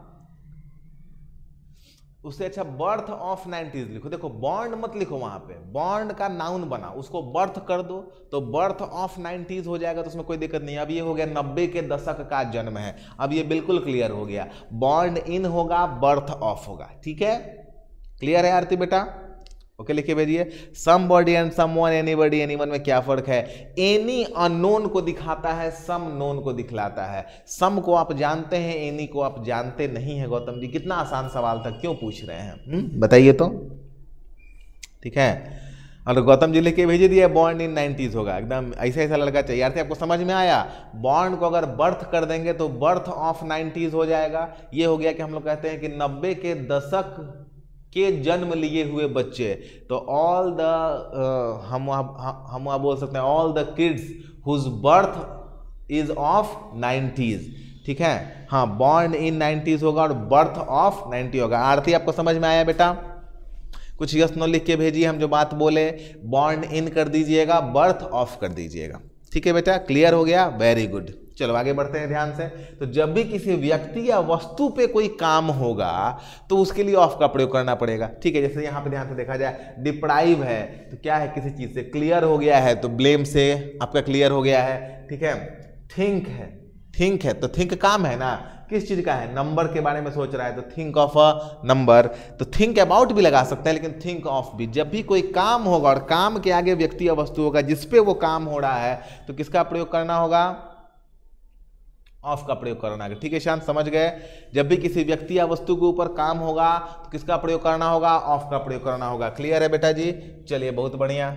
उससे अच्छा बर्थ ऑफ नाइनटीज लिखो। देखो बॉर्न मत लिखो, वहां पे बॉर्न का नाउन बना, उसको बर्थ कर दो तो बर्थ ऑफ नाइनटीज हो जाएगा, तो उसमें कोई दिक्कत नहीं। अब ये हो गया नब्बे के दशक का जन्म है, अब ये बिल्कुल क्लियर हो गया, बॉर्न इन होगा, बर्थ ऑफ होगा, ठीक है, क्लियर है आरती बेटा? ओके लिखे भेजिए। Somebody and someone, anybody, anyone में क्या फर्क है? एनी अननोन को दिखाता है, सम नोन को दिखलाता है। सम को आप जानते हैं, एनी को आप जानते नहीं है। गौतम जी कितना आसान सवाल था, क्यों पूछ रहे हैं बताइए तो, ठीक है। और गौतम जी लिख के भेज दिए बॉर्न इन नाइनटीज होगा, एकदम ऐसा ऐसा लड़का चाहिए। यार आपको समझ में आया? बॉर्न को अगर बर्थ कर देंगे तो बर्थ ऑफ नाइनटीज हो जाएगा। ये हो गया कि हम लोग कहते हैं कि नब्बे के दशक के जन्म लिए हुए बच्चे, तो ऑल द uh, हम हम वहाँ बोल सकते हैं all the kids whose birth is of nineties, ठीक है। हाँ बॉर्न इन नाइनटीज होगा और बर्थ ऑफ नाइनटी होगा। आरती आपको समझ में आया बेटा? कुछ यस नो लिख के भेजिए, हम जो बात बोले बॉर्न इन कर दीजिएगा, बर्थ ऑफ कर दीजिएगा, ठीक है बेटा, क्लियर हो गया? Very good. चलो आगे बढ़ते हैं ध्यान से। तो जब भी किसी व्यक्ति या वस्तु पे कोई काम होगा तो उसके लिए ऑफ का प्रयोग करना पड़ेगा। ठीक है, जैसे यहाँ पे ध्यान से देखा जाए, डिप्राइव है तो क्या है, किसी चीज से क्लियर हो गया है तो ब्लेम से आपका क्लियर हो गया है। ठीक है, थिंक है, थिंक है तो थिंक काम है ना, किस चीज का है, नंबर के बारे में सोच रहा है तो थिंक ऑफ अ नंबर। तो थिंक अबाउट भी लगा सकता है, लेकिन थिंक ऑफ भी। जब भी कोई काम होगा और काम के आगे व्यक्ति या वस्तु होगा जिसपे वो काम हो रहा है तो किसका प्रयोग करना होगा, ऑफ का प्रयोग करना है। ठीक है शांत, समझ गए। जब भी किसी व्यक्ति या वस्तु के ऊपर काम होगा तो किसका प्रयोग करना होगा, ऑफ का प्रयोग करना होगा। क्लियर है बेटा जी, चलिए बहुत बढ़िया।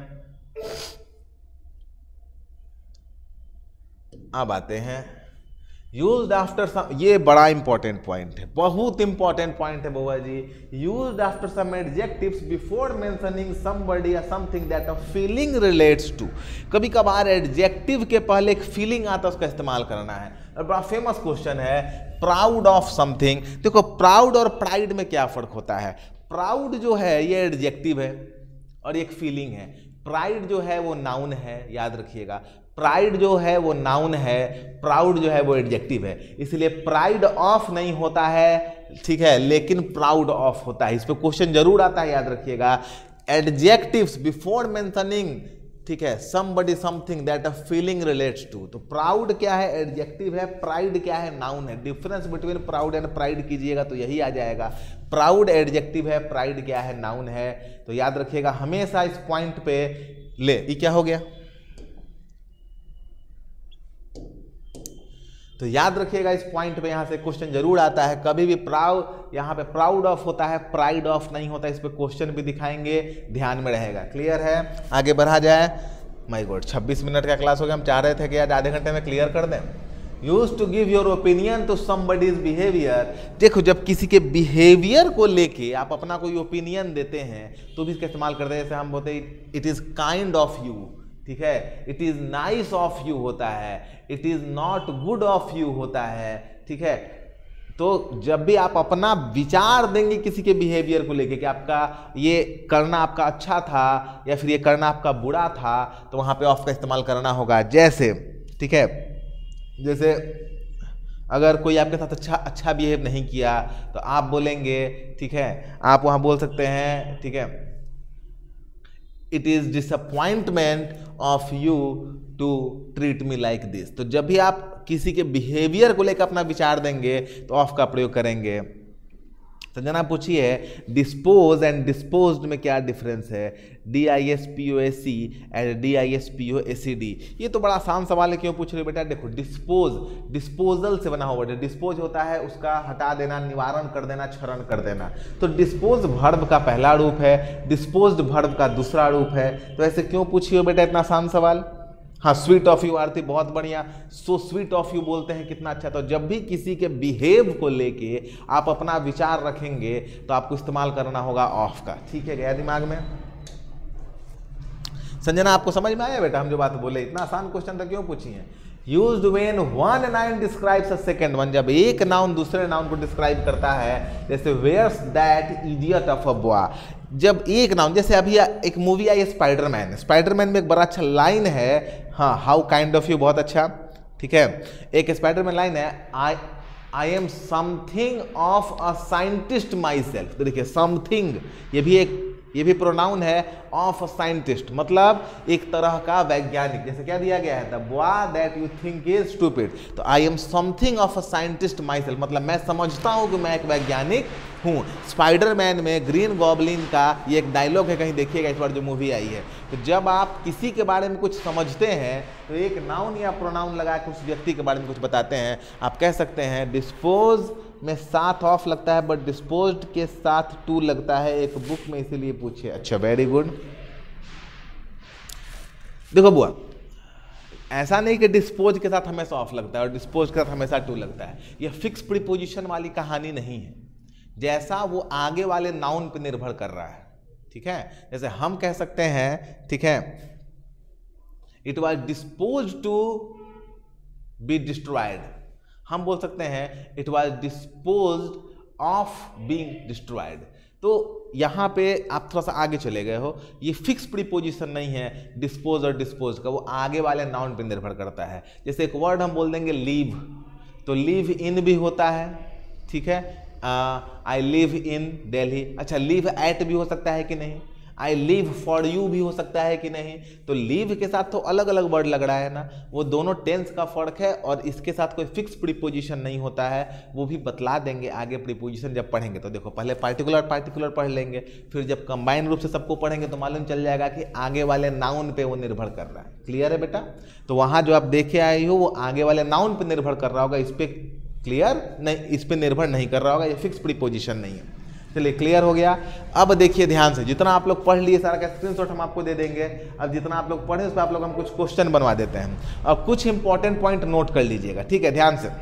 अब आते हैं यूज्ड आफ्टर सम, ये बड़ा इंपॉर्टेंट पॉइंट है, बहुत इंपॉर्टेंट पॉइंट है बउआ जी। Used after some adjectives before mentioning somebody या something that a feeling relates to. कभी कभार एडजेक्टिव के पहले एक फीलिंग आता है, उसका इस्तेमाल करना है। और बड़ा फेमस क्वेश्चन है, प्राउड ऑफ समथिंग। देखो प्राउड और प्राइड में क्या फर्क होता है। प्राउड जो है ये एडजेक्टिव है और एक फीलिंग है। प्राइड जो है वो नाउन है, याद रखिएगा। प्राइड जो है वो नाउन है, प्राउड जो है वो एडजेक्टिव है। इसलिए प्राइड ऑफ नहीं होता है, ठीक है, लेकिन प्राउड ऑफ होता है। इस पे क्वेश्चन जरूर आता है, याद रखिएगा। एडजेक्टिव्स बिफोर मेंशनिंग, ठीक है, somebody something that a feeling relates to. तो प्राउड क्या है, एडजेक्टिव है, प्राइड क्या है, नाउन है। Difference between proud and pride कीजिएगा तो यही आ जाएगा। प्राउड एडजेक्टिव है, प्राइड क्या है, नाउन है। तो याद रखिएगा हमेशा इस पॉइंट पे ले। ये क्या हो गया, तो याद रखिएगा इस पॉइंट पे, यहां से क्वेश्चन जरूर आता है। कभी भी प्राउड, यहां पे प्राउड ऑफ होता है, प्राइड ऑफ नहीं होता। इस पे क्वेश्चन भी दिखाएंगे, ध्यान में रहेगा। क्लियर है, आगे बढ़ा जाए। माय गॉड, छब्बीस मिनट का क्लास हो गया। हम चाह रहे थे कि आज आधे घंटे में क्लियर कर दें। Use to give your opinion to somebody's behaviour. देखो जब किसी के बिहेवियर को लेके आप अपना कोई ओपिनियन देते हैं तो भी इसका इस्तेमाल करते हैं। जैसे हम बोलते हैं it is kind of you, ठीक है, it is nice of you होता है, it is not good of you होता है। ठीक है, तो जब भी आप अपना विचार देंगे किसी के बिहेवियर को लेके कि आपका ये करना आपका अच्छा था या फिर ये करना आपका बुरा था, तो वहां पे ऑफ का इस्तेमाल करना होगा। जैसे, ठीक है, जैसे अगर कोई आपके साथ अच्छा अच्छा बिहेव नहीं किया तो आप बोलेंगे, ठीक है, आप वहां बोल सकते हैं, ठीक है, it is disappointment of you to treat me like this. तो जब भी आप किसी के बिहेवियर को लेकर अपना विचार देंगे तो ऑफ का प्रयोग करेंगे। संजना पूछिए डिस्पोज एंड डिस्पोज्ड में क्या डिफरेंस है, D I S P O S C and D I S P O S C D. ये तो बड़ा आसान सवाल है, क्यों पूछ रहे हो बेटा। देखो डिस्पोज डिस्पोजल से बना हुआ है। डिस्पोज होता है उसका हटा देना, निवारण कर देना, क्षरण कर देना। तो डिस्पोज वर्ब का पहला रूप है, डिस्पोज्ड वर्ब का दूसरा रूप है। तो ऐसे क्यों पूछी हो बेटा इतना आसान सवाल। हाँ, स्वीट ऑफ यू आरती, बहुत बढ़िया। सो स्वीट ऑफ यू बोलते हैं, कितना अच्छा। तो जब भी किसी के बिहेव को लेके आप अपना विचार रखेंगे तो आपको इस्तेमाल करना होगा ऑफ का। ठीक है, गया दिमाग में। संजना आपको समझ में आया बेटा हम जो बात बोले, इतना आसान क्वेश्चन था, क्यों पूछी है। Used when one noun describes a second one, जब एक नाउन दूसरे नाउन को डिस्क्राइब करता है। जैसे where's that idiot of a boy. जब एक नाउन, जैसे अभी एक मूवी आई स्पाइडरमैन, स्पाइडरमैन में एक बड़ा अच्छा लाइन है, हाँ, हाउ काइंड ऑफ यू, बहुत अच्छा। ठीक है, एक स्पाइडरमैन लाइन है, I I am something of a scientist myself. तो देखिए समथिंग, ये भी एक ये भी प्रोनाउन है, ऑफ अ साइंटिस्ट, मतलब एक तरह का वैज्ञानिक। जैसे क्या दिया गया है, the boy that you think is stupid. तो I am something of a scientist myself, मतलब मैं समझता हूं कि मैं एक वैज्ञानिक हूं। स्पाइडरमैन में ग्रीन गॉब्लिन का ये एक डायलॉग है, कहीं देखिएगा इस बार जो मूवी आई है। तो जब आप किसी के बारे में कुछ समझते हैं तो एक नाउन या प्रोनाउन लगा के उस व्यक्ति के बारे में कुछ बताते हैं। आप कह सकते हैं डिस्पोज में साथ ऑफ लगता है, बट डिस्पोज्ड के साथ टू लगता है एक बुक में, इसीलिए पूछे। अच्छा, वेरी गुड। देखो बुआ, ऐसा नहीं कि डिस्पोज के साथ हमेशा ऑफ लगता है और डिस्पोज के साथ हमेशा टू लगता है। यह फिक्स प्रीपोजिशन वाली कहानी नहीं है, जैसा वो आगे वाले नाउन पर निर्भर कर रहा है। ठीक है, जैसे हम कह सकते हैं, ठीक है, it was dispose to be destroyed. हम बोल सकते हैं it was disposed of being destroyed. तो यहाँ पे आप थोड़ा सा आगे चले गए हो, ये फिक्स प्रीपोजिशन नहीं है डिस्पोज और डिस्पोज का, वो आगे वाले नाउन पे निर्भर करता है। जैसे एक वर्ड हम बोल देंगे लीव, तो लीव इन भी होता है, ठीक है, आई लिव इन दिल्ली। अच्छा, लिव एट भी हो सकता है कि नहीं, आई लिव फॉर यू भी हो सकता है कि नहीं। तो लिव के साथ तो अलग अलग वर्ड लग रहा है ना, वो दोनों टेंस का फर्क है और इसके साथ कोई फिक्स प्रीपोजिशन नहीं होता है, वो भी बतला देंगे आगे प्रीपोजिशन जब पढ़ेंगे। तो देखो पहले पार्टिकुलर पार्टिकुलर पढ़ लेंगे, फिर जब कंबाइन रूप से सबको पढ़ेंगे तो मालूम चल जाएगा कि आगे वाले नाउन पे वो निर्भर कर रहा है। क्लियर है बेटा? तो वहाँ जो आप देखे आए हो वो आगे वाले नाउन पर निर्भर कर रहा होगा, इस पर क्लियर नहीं, इस पर निर्भर नहीं कर रहा होगा, ये फिक्स प्रीपोजिशन नहीं है। चलिए क्लियर हो गया। अब देखिए ध्यान से, जितना आप लोग पढ़ लिए सारा का स्क्रीनशॉट हम आपको दे देंगे। अब जितना आप लोग पढ़े उस पर आप लोग हम कुछ क्वेश्चन बनवा देते हैं। अब कुछ इंपॉर्टेंट पॉइंट नोट कर लीजिएगा, ठीक है, ध्यान से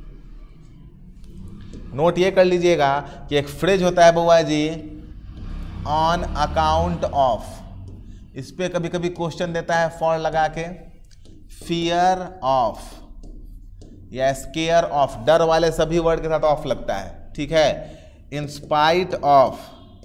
नोट ये कर लीजिएगा कि एक फ्रेज होता है बुआ जी, ऑन अकाउंट ऑफ, इस पे कभी कभी क्वेश्चन देता है फॉर लगा के, फियर ऑफ या स्केयर ऑफ, डर वाले सभी वर्ड के साथ ऑफ लगता है, ठीक है। In spite of,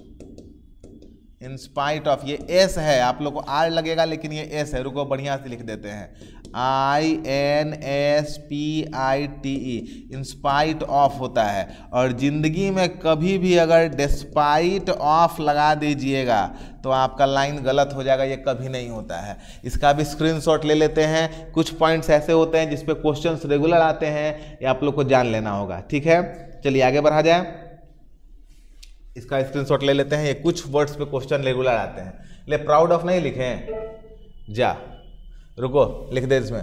in spite of, ये एस है, आप लोग को आर लगेगा लेकिन ये एस है, रुको बढ़िया से लिख देते हैं, I N S P I T E, in spite of होता है। और जिंदगी में कभी भी अगर डिस्पाइट ऑफ लगा दीजिएगा तो आपका लाइन गलत हो जाएगा, ये कभी नहीं होता है। इसका भी स्क्रीनशॉट ले लेते हैं। कुछ पॉइंट्स ऐसे होते हैं जिसपे क्वेश्चंस रेगुलर आते हैं, ये आप लोग को जान लेना होगा, ठीक है। चलिए आगे बढ़ा जाए, इसका स्क्रीनशॉट ले लेते हैं। ये कुछ वर्ड्स पे क्वेश्चन रेगुलर आते हैं। ले प्राउड ऑफ नहीं लिखे हैं, जा रुको लिख दे इसमें,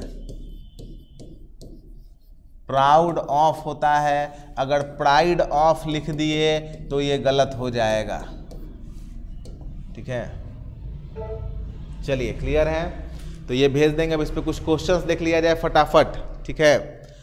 प्राउड ऑफ होता है, अगर प्राइड ऑफ लिख दिए तो ये गलत हो जाएगा, ठीक है। चलिए क्लियर है, तो ये भेज देंगे। अब इस पे कुछ क्वेश्चंस देख लिया जाए फटाफट, ठीक है।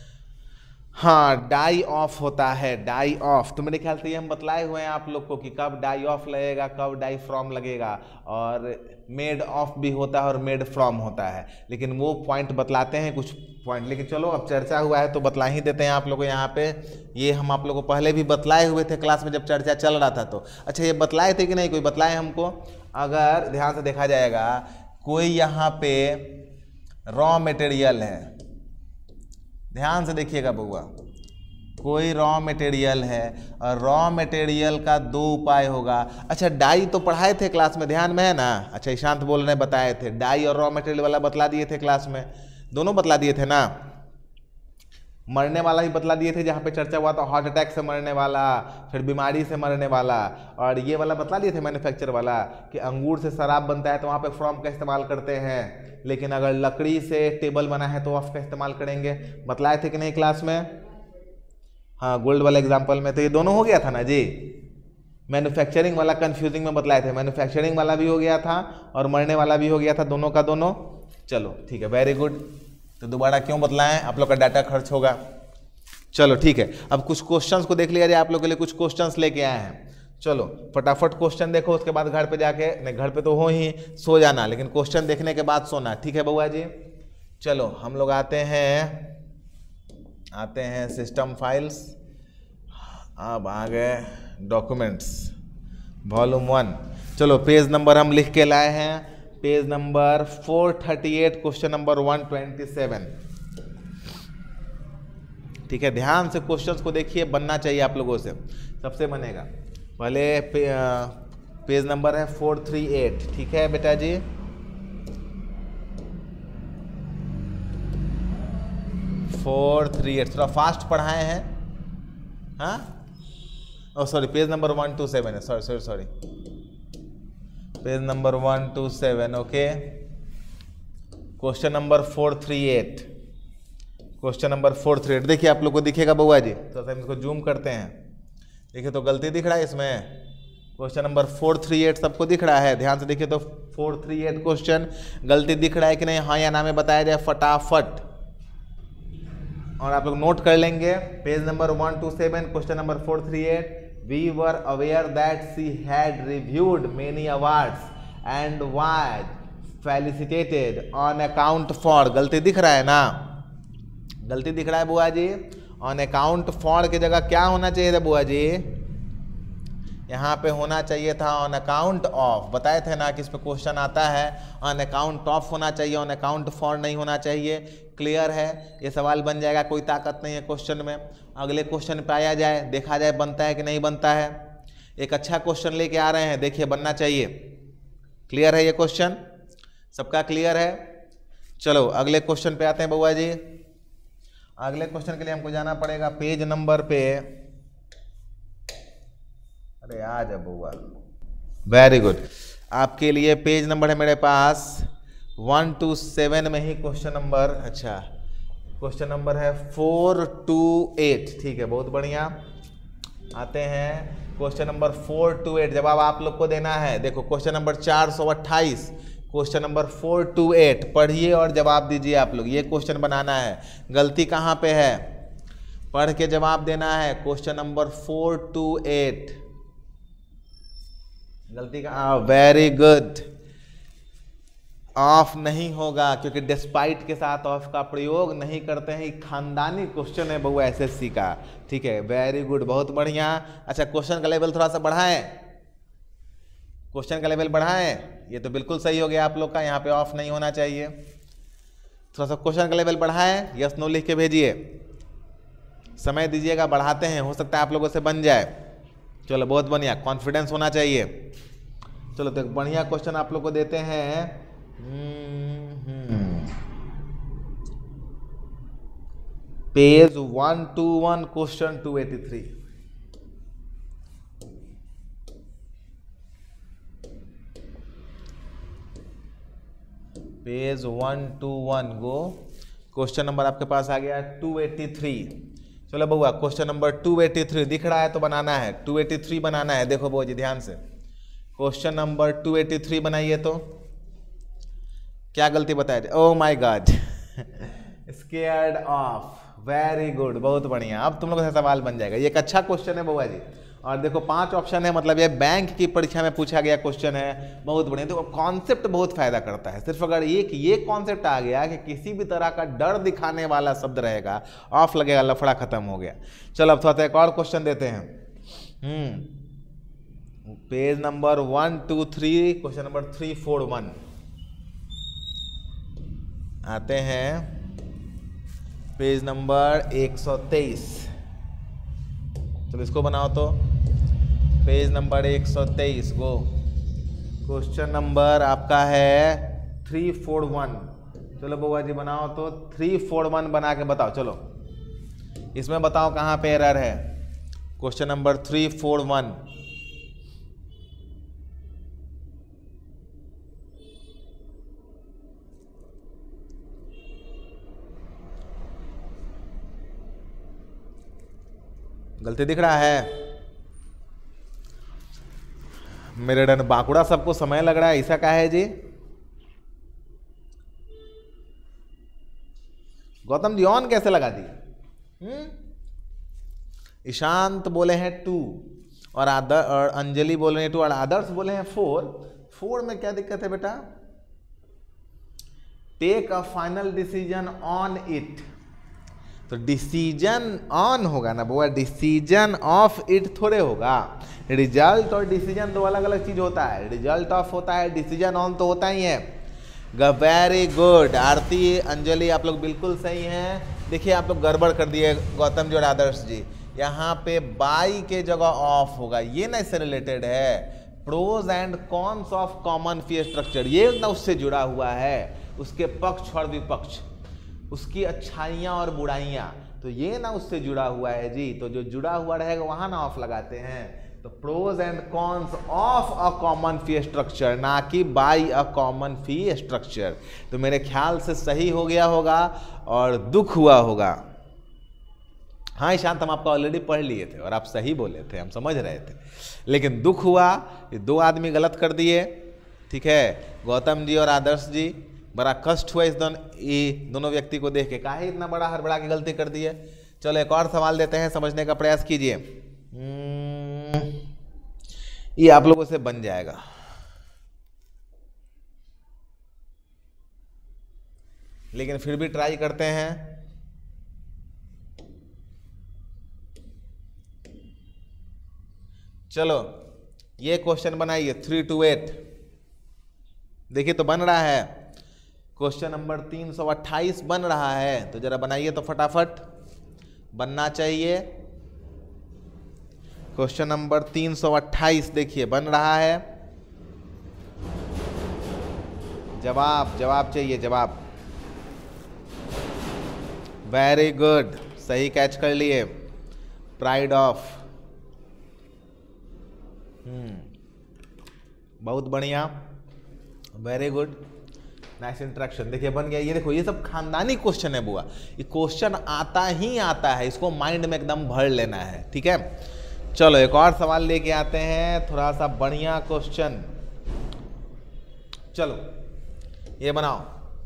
हाँ, डाई ऑफ होता है, डाई ऑफ, तो मेरे ख्याल से ये हम बतलाए हुए हैं आप लोग को कि कब डाई ऑफ लगेगा, कब डाई फ्रॉम लगेगा, और मेड ऑफ भी होता है और मेड फ्रॉम होता है, लेकिन वो पॉइंट बतलाते हैं कुछ पॉइंट। लेकिन चलो अब चर्चा हुआ है तो बतला ही देते हैं आप लोग को यहाँ पे। ये हम आप लोग को पहले भी बतलाए हुए थे क्लास में जब चर्चा चल रहा था। तो अच्छा, ये बतलाए थे कि नहीं, कोई बतलाए हमको? अगर ध्यान से देखा जाएगा, कोई यहाँ पे रॉ मटेरियल है, ध्यान से देखिएगा बउआ, कोई रॉ मटेरियल है और रॉ मटेरियल का दो उपाय होगा। अच्छा, डाई तो पढ़ाए थे क्लास में, ध्यान में है ना? अच्छा, ईशांत बोल रहे बताए थे, डाई और रॉ मटेरियल वाला बतला दिए थे क्लास में, दोनों बतला दिए थे ना। मरने वाला ही बतला दिए थे, जहाँ पे चर्चा हुआ था हार्ट अटैक से मरने वाला, फिर बीमारी से मरने वाला, और ये वाला बतला दिए थे मैन्युफैक्चर वाला कि अंगूर से शराब बनता है तो वहाँ पे फ्रॉम का इस्तेमाल करते हैं, लेकिन अगर लकड़ी से टेबल बना है तो ऑफ का इस्तेमाल करेंगे। बतलाए थे कि नहीं क्लास में? हाँ, गोल्ड वाला एग्जाम्पल में तो ये दोनों हो गया था ना जी। मैन्युफैक्चरिंग वाला कंफ्यूजिंग में बतलाए थे, मैन्युफैक्चरिंग वाला भी हो गया था और मरने वाला भी हो गया था, दोनों का दोनों। चलो ठीक है, वेरी गुड। तो दोबारा क्यों बतलाएं, आप लोग का डाटा खर्च होगा। चलो ठीक है, अब कुछ क्वेश्चंस को देख लिया जाए, आप लोग के लिए कुछ क्वेश्चंस लेके आए हैं। चलो फटाफट क्वेश्चन देखो, उसके बाद घर पे जाके, नहीं घर पे तो हो ही, सो जाना, लेकिन क्वेश्चन देखने के बाद सोना, ठीक है बउआ जी। चलो हम लोग आते हैं आते हैं सिस्टम फाइल्स, अब आ गए डॉक्यूमेंट्स वॉल्यूम वन। चलो पेज नंबर हम लिख के लाए हैं, page number four thirty eight, question number one twenty seven, ठीक है। ध्यान से क्वेश्चंस को देखिए, बनना चाहिए आप लोगों से, सबसे बनेगा। पहले पे, पेज नंबर है फोर थ्री एट, ठीक है बेटा जी। फोर थ्री एट, थोड़ा फास्ट पढ़ाए हैं, हाँ, oh sorry, page number one two seven है, sorry sorry sorry page number one two seven, okay. Question number four three eight, question number four three eight देखिए, आप लोग को दिखेगा बउआ जी, तो हम इसको जूम करते हैं, देखिए तो गलती दिख रहा है इसमें। Question number four three eight सबको दिख रहा है, ध्यान से देखिए तो फोर थ्री एट क्वेश्चन गलती दिख रहा है कि नहीं, हाँ या ना में बताया जाए फटाफट, और आप लोग नोट कर लेंगे। Page number one two seven, question number four three eight, we were aware that she had reviewed many awards and was felicitated on account for, गलती दिख रहा है ना, गलती दिख रहा है बुआ जी। ऑन अकाउंट फॉर की जगह क्या होना चाहिए था बुआ जी? यहाँ पे होना चाहिए था ऑन अकाउंट ऑफ, बताए थे ना कि इस पे क्वेश्चन आता है ऑन अकाउंट ऑफ होना चाहिए, ऑन अकाउंट फॉर नहीं होना चाहिए। क्लियर है, ये सवाल बन जाएगा, कोई ताकत नहीं है क्वेश्चन में। अगले क्वेश्चन पे आया जाए, देखा जाए बनता है कि नहीं बनता है। एक अच्छा क्वेश्चन लेके आ रहे हैं, देखिए बनना चाहिए। क्लियर है ये क्वेश्चन, सबका क्लियर है। चलो अगले क्वेश्चन पे आते हैं बउआ जी। अगले क्वेश्चन के लिए हमको जाना पड़ेगा पेज नंबर पे, अरे आ जा बउआ, वेरी गुड। आपके लिए पेज नंबर है मेरे पास वन टू सेवन में ही क्वेश्चन नंबर, अच्छा क्वेश्चन नंबर है फोर टू एट, ठीक है बहुत बढ़िया। आते हैं question number four two eight, जवाब आप लोग को देना है। देखो क्वेश्चन नंबर चार सौ अट्ठाईस, question number four two eight पढ़िए और जवाब दीजिए आप लोग। ये क्वेश्चन बनाना है, गलती कहाँ पे है, पढ़ के जवाब देना है। Question number four two eight, गलती का, वेरी गुड। ऑफ नहीं होगा क्योंकि डिस्पाइट के साथ ऑफ का प्रयोग नहीं करते हैं, खानदानी क्वेश्चन है बउआ एसएससी का, ठीक है वेरी गुड बहुत बढ़िया। अच्छा क्वेश्चन का लेवल थोड़ा सा बढ़ाएं, क्वेश्चन का लेवल बढ़ाएं, ये तो बिल्कुल सही हो गया आप लोग का, यहाँ पे ऑफ नहीं होना चाहिए। थोड़ा सा क्वेश्चन का लेवल बढ़ाएं, यस नो लिख के भेजिए, समय दीजिएगा, बढ़ाते हैं, हो सकता है आप लोगों से बन जाए। चलो बहुत बढ़िया, कॉन्फिडेंस होना चाहिए। चलो तो एक बढ़िया क्वेश्चन आप लोग को देते हैं। Page one two one question two eighty three, page one two one go, question number आपके पास आ गया टू एटी थ्री। चलो बउआ question number two eighty three दिख रहा है तो बनाना है, टू एटी थ्री बनाना है। देखो बउआ जी ध्यान से, question number two eighty three बनाइए। तो क्या गलती बताए, oh my God, scared of, very good बहुत बढ़िया। अब तुम लोगों से सवाल बन जाएगा, ये एक अच्छा क्वेश्चन है बउआ जी। और देखो पांच ऑप्शन है, मतलब ये बैंक की परीक्षा में पूछा गया क्वेश्चन है, बहुत बढ़िया। देखो कॉन्सेप्ट बहुत फायदा करता है, सिर्फ अगर एक ये कॉन्सेप्ट आ गया कि किसी भी तरह का डर दिखाने वाला शब्द रहेगा, ऑफ लगेगा, लफड़ा खत्म हो गया। चलो अब थोड़ा सा एक और क्वेश्चन देते हैं। Hmm page number one two three, question number three four one आते हैं, पेज नंबर एक सौ तेईस। चलो इसको बनाओ तो, पेज नंबर एक सौ तेईस गो, क्वेश्चन नंबर आपका है थ्री फोर वन। चलो बउआ जी बनाओ तो, थ्री फोर वन बना के बताओ। चलो इसमें बताओ कहाँ पे एरर है, question number three four one. गलती दिख रहा है मेरे डन बाकुड़ा, सबको समय लग रहा है, ऐसा क्या है जी? गौतम जी ऑन कैसे लगा दी? हम्म ईशांत बोले हैं टू और आदर और अंजलि बोले हैं टू और आदर्श बोले हैं फोर। फोर में क्या दिक्कत है बेटा? Take a final decision on it, तो डिसीजन ऑन होगा ना बुआ, डिसीजन ऑफ इट थोड़े होगा। रिजल्ट और डिसीजन दो अलग अलग चीज होता है, रिजल्ट ऑफ होता है, डिसीजन ऑन तो होता ही है। वेरी गुड आरती अंजलि, आप लोग बिल्कुल सही हैं। देखिए आप लोग गड़बड़ कर दिए गौतम जी और आदर्श जी, यहाँ पे बाई के जगह ऑफ होगा, ये ना इससे रिलेटेड है। Pros and cons of common fee structure, ये ना उससे जुड़ा हुआ है, उसके पक्ष और विपक्ष, उसकी अच्छाइयाँ और बुराइयाँ, तो ये ना उससे जुड़ा हुआ है जी। तो जो जुड़ा हुआ रहेगा वहाँ ना ऑफ लगाते हैं। तो pros and cons of a common fee structure, ना कि by a common fee structure. तो मेरे ख्याल से सही हो गया होगा और दुख हुआ होगा। हाँ ईशांत, हम आपका ऑलरेडी पढ़ लिए थे और आप सही बोले थे, हम समझ रहे थे, लेकिन दुख हुआ ये दो आदमी गलत कर दिए। ठीक है गौतम जी और आदर्श जी, बड़ा कष्ट हुआ इस दोनों ये दोनों व्यक्ति को देख के, काहे इतना बड़ा हड़बड़ा की गलती कर दी है। चलो एक और सवाल देते हैं, समझने का प्रयास कीजिए। ये आप लोगों से बन जाएगा। लेकिन फिर भी ट्राई करते हैं। चलो ये क्वेश्चन बनाइए थ्री टू एट, देखिए तो बन रहा है। क्वेश्चन नंबर तीन सौ अट्ठाईस बन रहा है, तो जरा बनाइए तो फटाफट, बनना चाहिए। क्वेश्चन नंबर तीन सौ अट्ठाईस देखिए बन रहा है। जवाब जवाब चाहिए, जवाब। वेरी गुड, सही कैच कर लिए। प्राइड ऑफ, हम्म बहुत बढ़िया, वेरी गुड, नाइस इंट्रैक्शन। देखिए बन गया। ये देखो ये सब खानदानी क्वेश्चन है बुआ, ये क्वेश्चन आता ही आता है, इसको माइंड में एकदम भर लेना है, ठीक है। चलो एक और सवाल लेके आते हैं, थोड़ा सा बढ़िया क्वेश्चन। चलो ये बनाओ,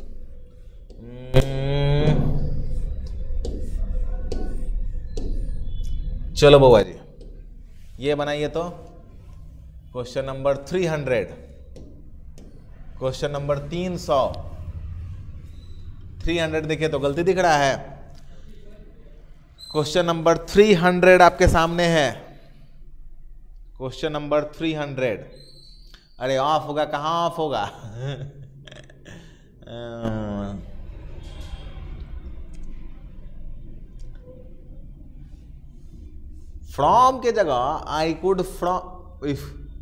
चलो बुआ जी ये बनाइए तो। Question number three hundred, question number तीन सौ, थ्री हंड्रेड देखिए तो गलती दिख रहा है। क्वेश्चन नंबर थ्री हंड्रेड आपके सामने है, क्वेश्चन नंबर थ्री हंड्रेड। अरे ऑफ होगा, कहाँ ऑफ होगा? फ्रॉम के जगह आई कुड फ्रॉम, इफ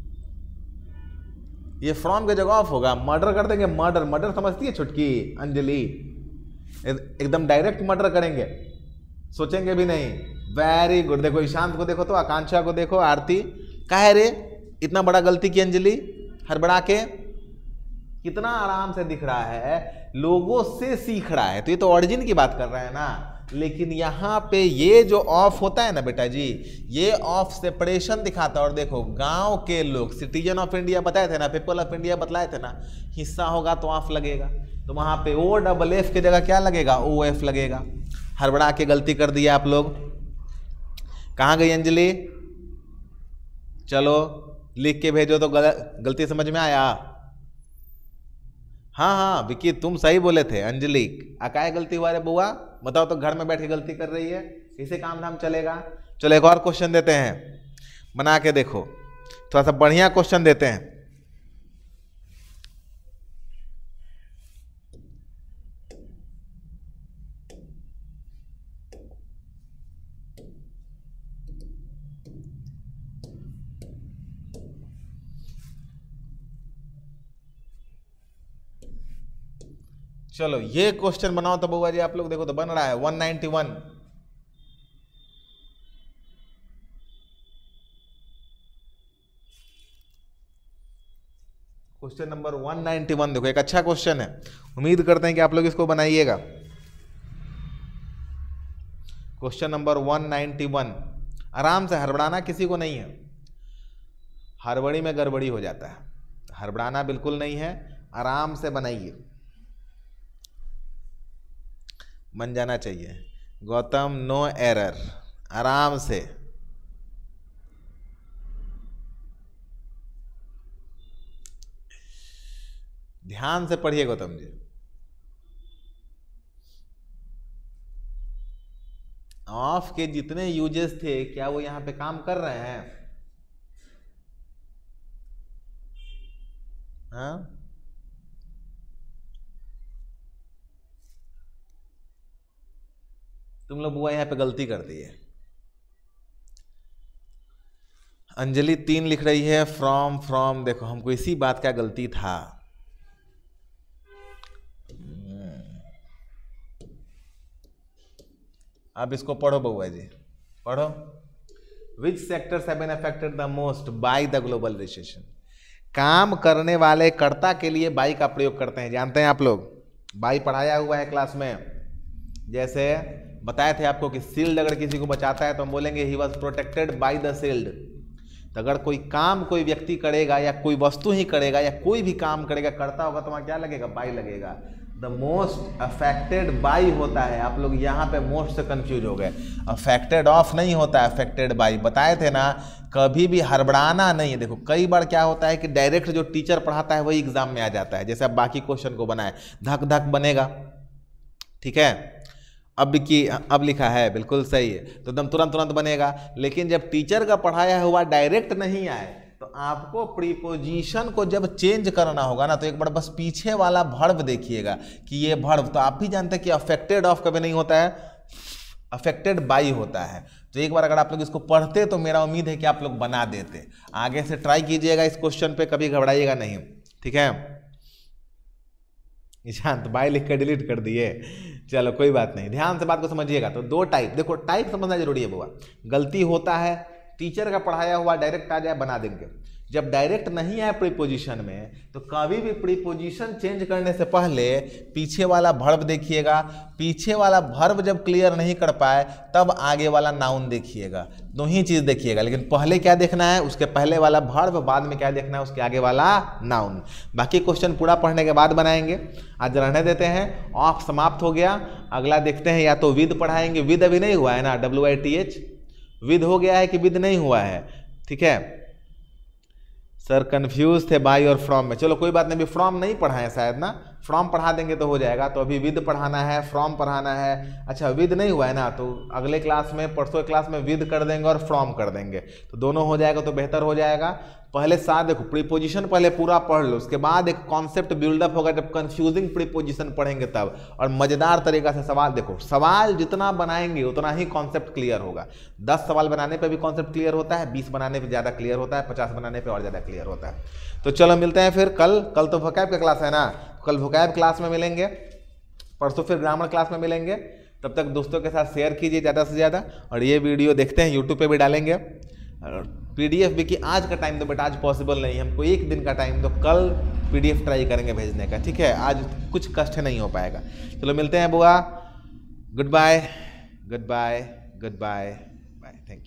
ये फ्रॉम के जगह ऑफ होगा, मर्डर कर देंगे। मर्डर मर्डर समझती है छुटकी अंजलि, एकदम डायरेक्ट मर्डर करेंगे, सोचेंगे भी नहीं। वेरी गुड, देखो ईशांत को देखो तो, आकांक्षा को देखो, आरती। काहे रे इतना बड़ा गलती की अंजलि, हड़बड़ा के, कितना आराम से दिख रहा है, लोगों से सीख रहा है। तो ये तो ऑरिजिन की बात कर रहा है ना। लेकिन यहाँ पे ये जो ऑफ होता है ना बेटा जी, ये ऑफ सेपरेशन दिखाता है। और देखो गांव के लोग, सिटीजन ऑफ इंडिया बताए थे ना, पीपल ऑफ इंडिया बतलाए थे ना, हिस्सा होगा तो ऑफ लगेगा, तो वहां पे ओ डबल एफ की जगह क्या लगेगा? ओ एफ लगेगा। हड़बड़ा के गलती कर दिया आप लोग। कहाँ गई अंजलि? चलो लिख के भेजो तो गल, गलती समझ में आया? हाँ हाँ विकी तुम सही बोले थे। अंजलि अकाय गलती हुआ रे बुआ, बताओ तो, घर में बैठ के गलती कर रही है, इसे काम धाम चलेगा? चलो एक और क्वेश्चन देते हैं, बना के देखो, थोड़ा सा बढ़िया क्वेश्चन देते हैं। चलो ये क्वेश्चन बनाओ तो बुआ जी आप लोग, देखो तो बन रहा है one ninety one. Question number one ninety one देखो, एक अच्छा क्वेश्चन है, उम्मीद करते हैं कि आप लोग इसको बनाइएगा। Question number one ninety one, आराम से, हड़बड़ाना किसी को नहीं है। हड़बड़ी में गड़बड़ी हो जाता है, हड़बड़ाना बिल्कुल नहीं है, आराम से बनाइए, बन जाना चाहिए। गौतम नो एरर, आराम से। ध्यान से पढ़िए गौतम जी। ऑफ के जितने यूजेस थे क्या वो यहां पे काम कर रहे हैं? हाँ तुम लोग बुआ यहाँ पे गलती कर दी है। अंजलि तीन लिख रही है, फ्रॉम फ्रॉम, देखो हमको इसी बात का गलती था। अब इसको पढ़ो बउआ जी, पढ़ो। Which sectors have been affected the most by the global recession? काम करने वाले कर्ता के लिए बाई का प्रयोग करते हैं, जानते हैं आप लोग? बाई पढ़ाया हुआ है क्लास में। जैसे बताए थे आपको कि शील्ड अगर किसी को बचाता है तो हम बोलेंगे he was protected by the shield. तो अगर कोई काम कोई व्यक्ति करेगा या कोई वस्तु ही करेगा या कोई भी काम करेगा, करता होगा, तो वहाँ क्या लगेगा? बाई लगेगा। द मोस्ट अफेक्टेड बाई होता है। आप लोग यहाँ पे मोस्ट से कंफ्यूज हो गए, अफेक्टेड ऑफ नहीं होता है, अफेक्टेड बाई। बताए थे ना, कभी भी हड़बड़ाना नहीं है। देखो कई बार क्या होता है कि डायरेक्ट जो टीचर पढ़ाता है वही एग्जाम में आ जाता है। जैसे अब बाकी क्वेश्चन को बनाए, धक धक बनेगा, ठीक है। अब की अब लिखा है बिल्कुल सही है, तो एकदम तुरंत तुरंत बनेगा। लेकिन जब टीचर का पढ़ाया हुआ डायरेक्ट नहीं आए तो आपको प्रीपोजिशन को जब चेंज करना होगा ना, तो एक बार बस पीछे वाला वर्ब देखिएगा कि ये वर्ब, तो आप भी जानते हैं कि अफेक्टेड ऑफ कभी नहीं होता है, अफेक्टेड बाई होता है। तो एक बार अगर आप लोग इसको पढ़ते तो मेरा उम्मीद है कि आप लोग बना देते। आगे से ट्राई कीजिएगा इस क्वेश्चन पे, कभी घबराइएगा नहीं, ठीक है। ईशांत बाय लिख कर डिलीट कर दिए, चलो कोई बात नहीं, ध्यान से बात को समझिएगा। तो दो टाइप, देखो टाइप समझना जरूरी है बुआ। गलती होता है, टीचर का पढ़ाया हुआ डायरेक्ट आ जाए बना देंगे। जब डायरेक्ट नहीं आए प्रीपोजिशन में, तो कभी भी प्रीपोजिशन चेंज करने से पहले पीछे वाला वर्ब देखिएगा। पीछे वाला वर्ब जब क्लियर नहीं कर पाए तब आगे वाला नाउन देखिएगा, दो ही चीज़ देखिएगा। लेकिन पहले क्या देखना है, उसके पहले वाला वर्ब, बाद में क्या देखना है, उसके आगे वाला नाउन। बाकी क्वेश्चन पूरा पढ़ने के बाद बनाएंगे, आज रहने देते हैं। ऑफ समाप्त हो गया, अगला देखते हैं। या तो विद पढ़ाएंगे, विद अभी नहीं हुआ है ना, W I T H with हो गया है कि विद नहीं हुआ है, ठीक है। सर कंफ्यूज थे बाई और फ्रॉम में, चलो कोई बात नहीं, अभी फ्रॉम नहीं पढ़ाएं शायद ना, फ्रॉम पढ़ा देंगे तो हो जाएगा। तो अभी विद पढ़ाना है, फ्रॉम पढ़ाना है। अच्छा विद नहीं हुआ है ना, तो अगले क्लास में, परसों क्लास में विद कर देंगे और फ्रॉम कर देंगे, तो दोनों हो जाएगा तो बेहतर हो जाएगा। पहले साथ देखो, प्रीपोजिशन पहले पूरा पढ़ लो, उसके बाद एक कॉन्सेप्ट बिल्डअप होगा जब कंफ्यूजिंग प्रीपोजिशन पढ़ेंगे तब। और मजेदार तरीका से सवाल देखो, सवाल जितना बनाएंगे उतना ही कॉन्सेप्ट क्लियर होगा। दस सवाल बनाने पे भी कॉन्सेप्ट क्लियर होता है, बीस बनाने पे ज़्यादा क्लियर होता है, पचास बनाने पे और ज़्यादा क्लियर होता है। तो चलो मिलते हैं फिर कल। कल तो वोकैब का क्लास है ना, कल वोकैब क्लास में मिलेंगे, परसों फिर ग्रामर क्लास में मिलेंगे। तब तक दोस्तों के साथ शेयर कीजिए ज़्यादा से ज़्यादा, और ये वीडियो देखते हैं यूट्यूब पे भी डालेंगे। पीडीएफ भी कि आज का टाइम दो बेटा, आज पॉसिबल नहीं, हमको एक दिन का टाइम दो, कल पीडीएफ ट्राई करेंगे भेजने का, ठीक है। आज कुछ कष्ट नहीं हो पाएगा। चलो मिलते हैं बुआ, goodbye, goodbye, goodbye, bye, thank you.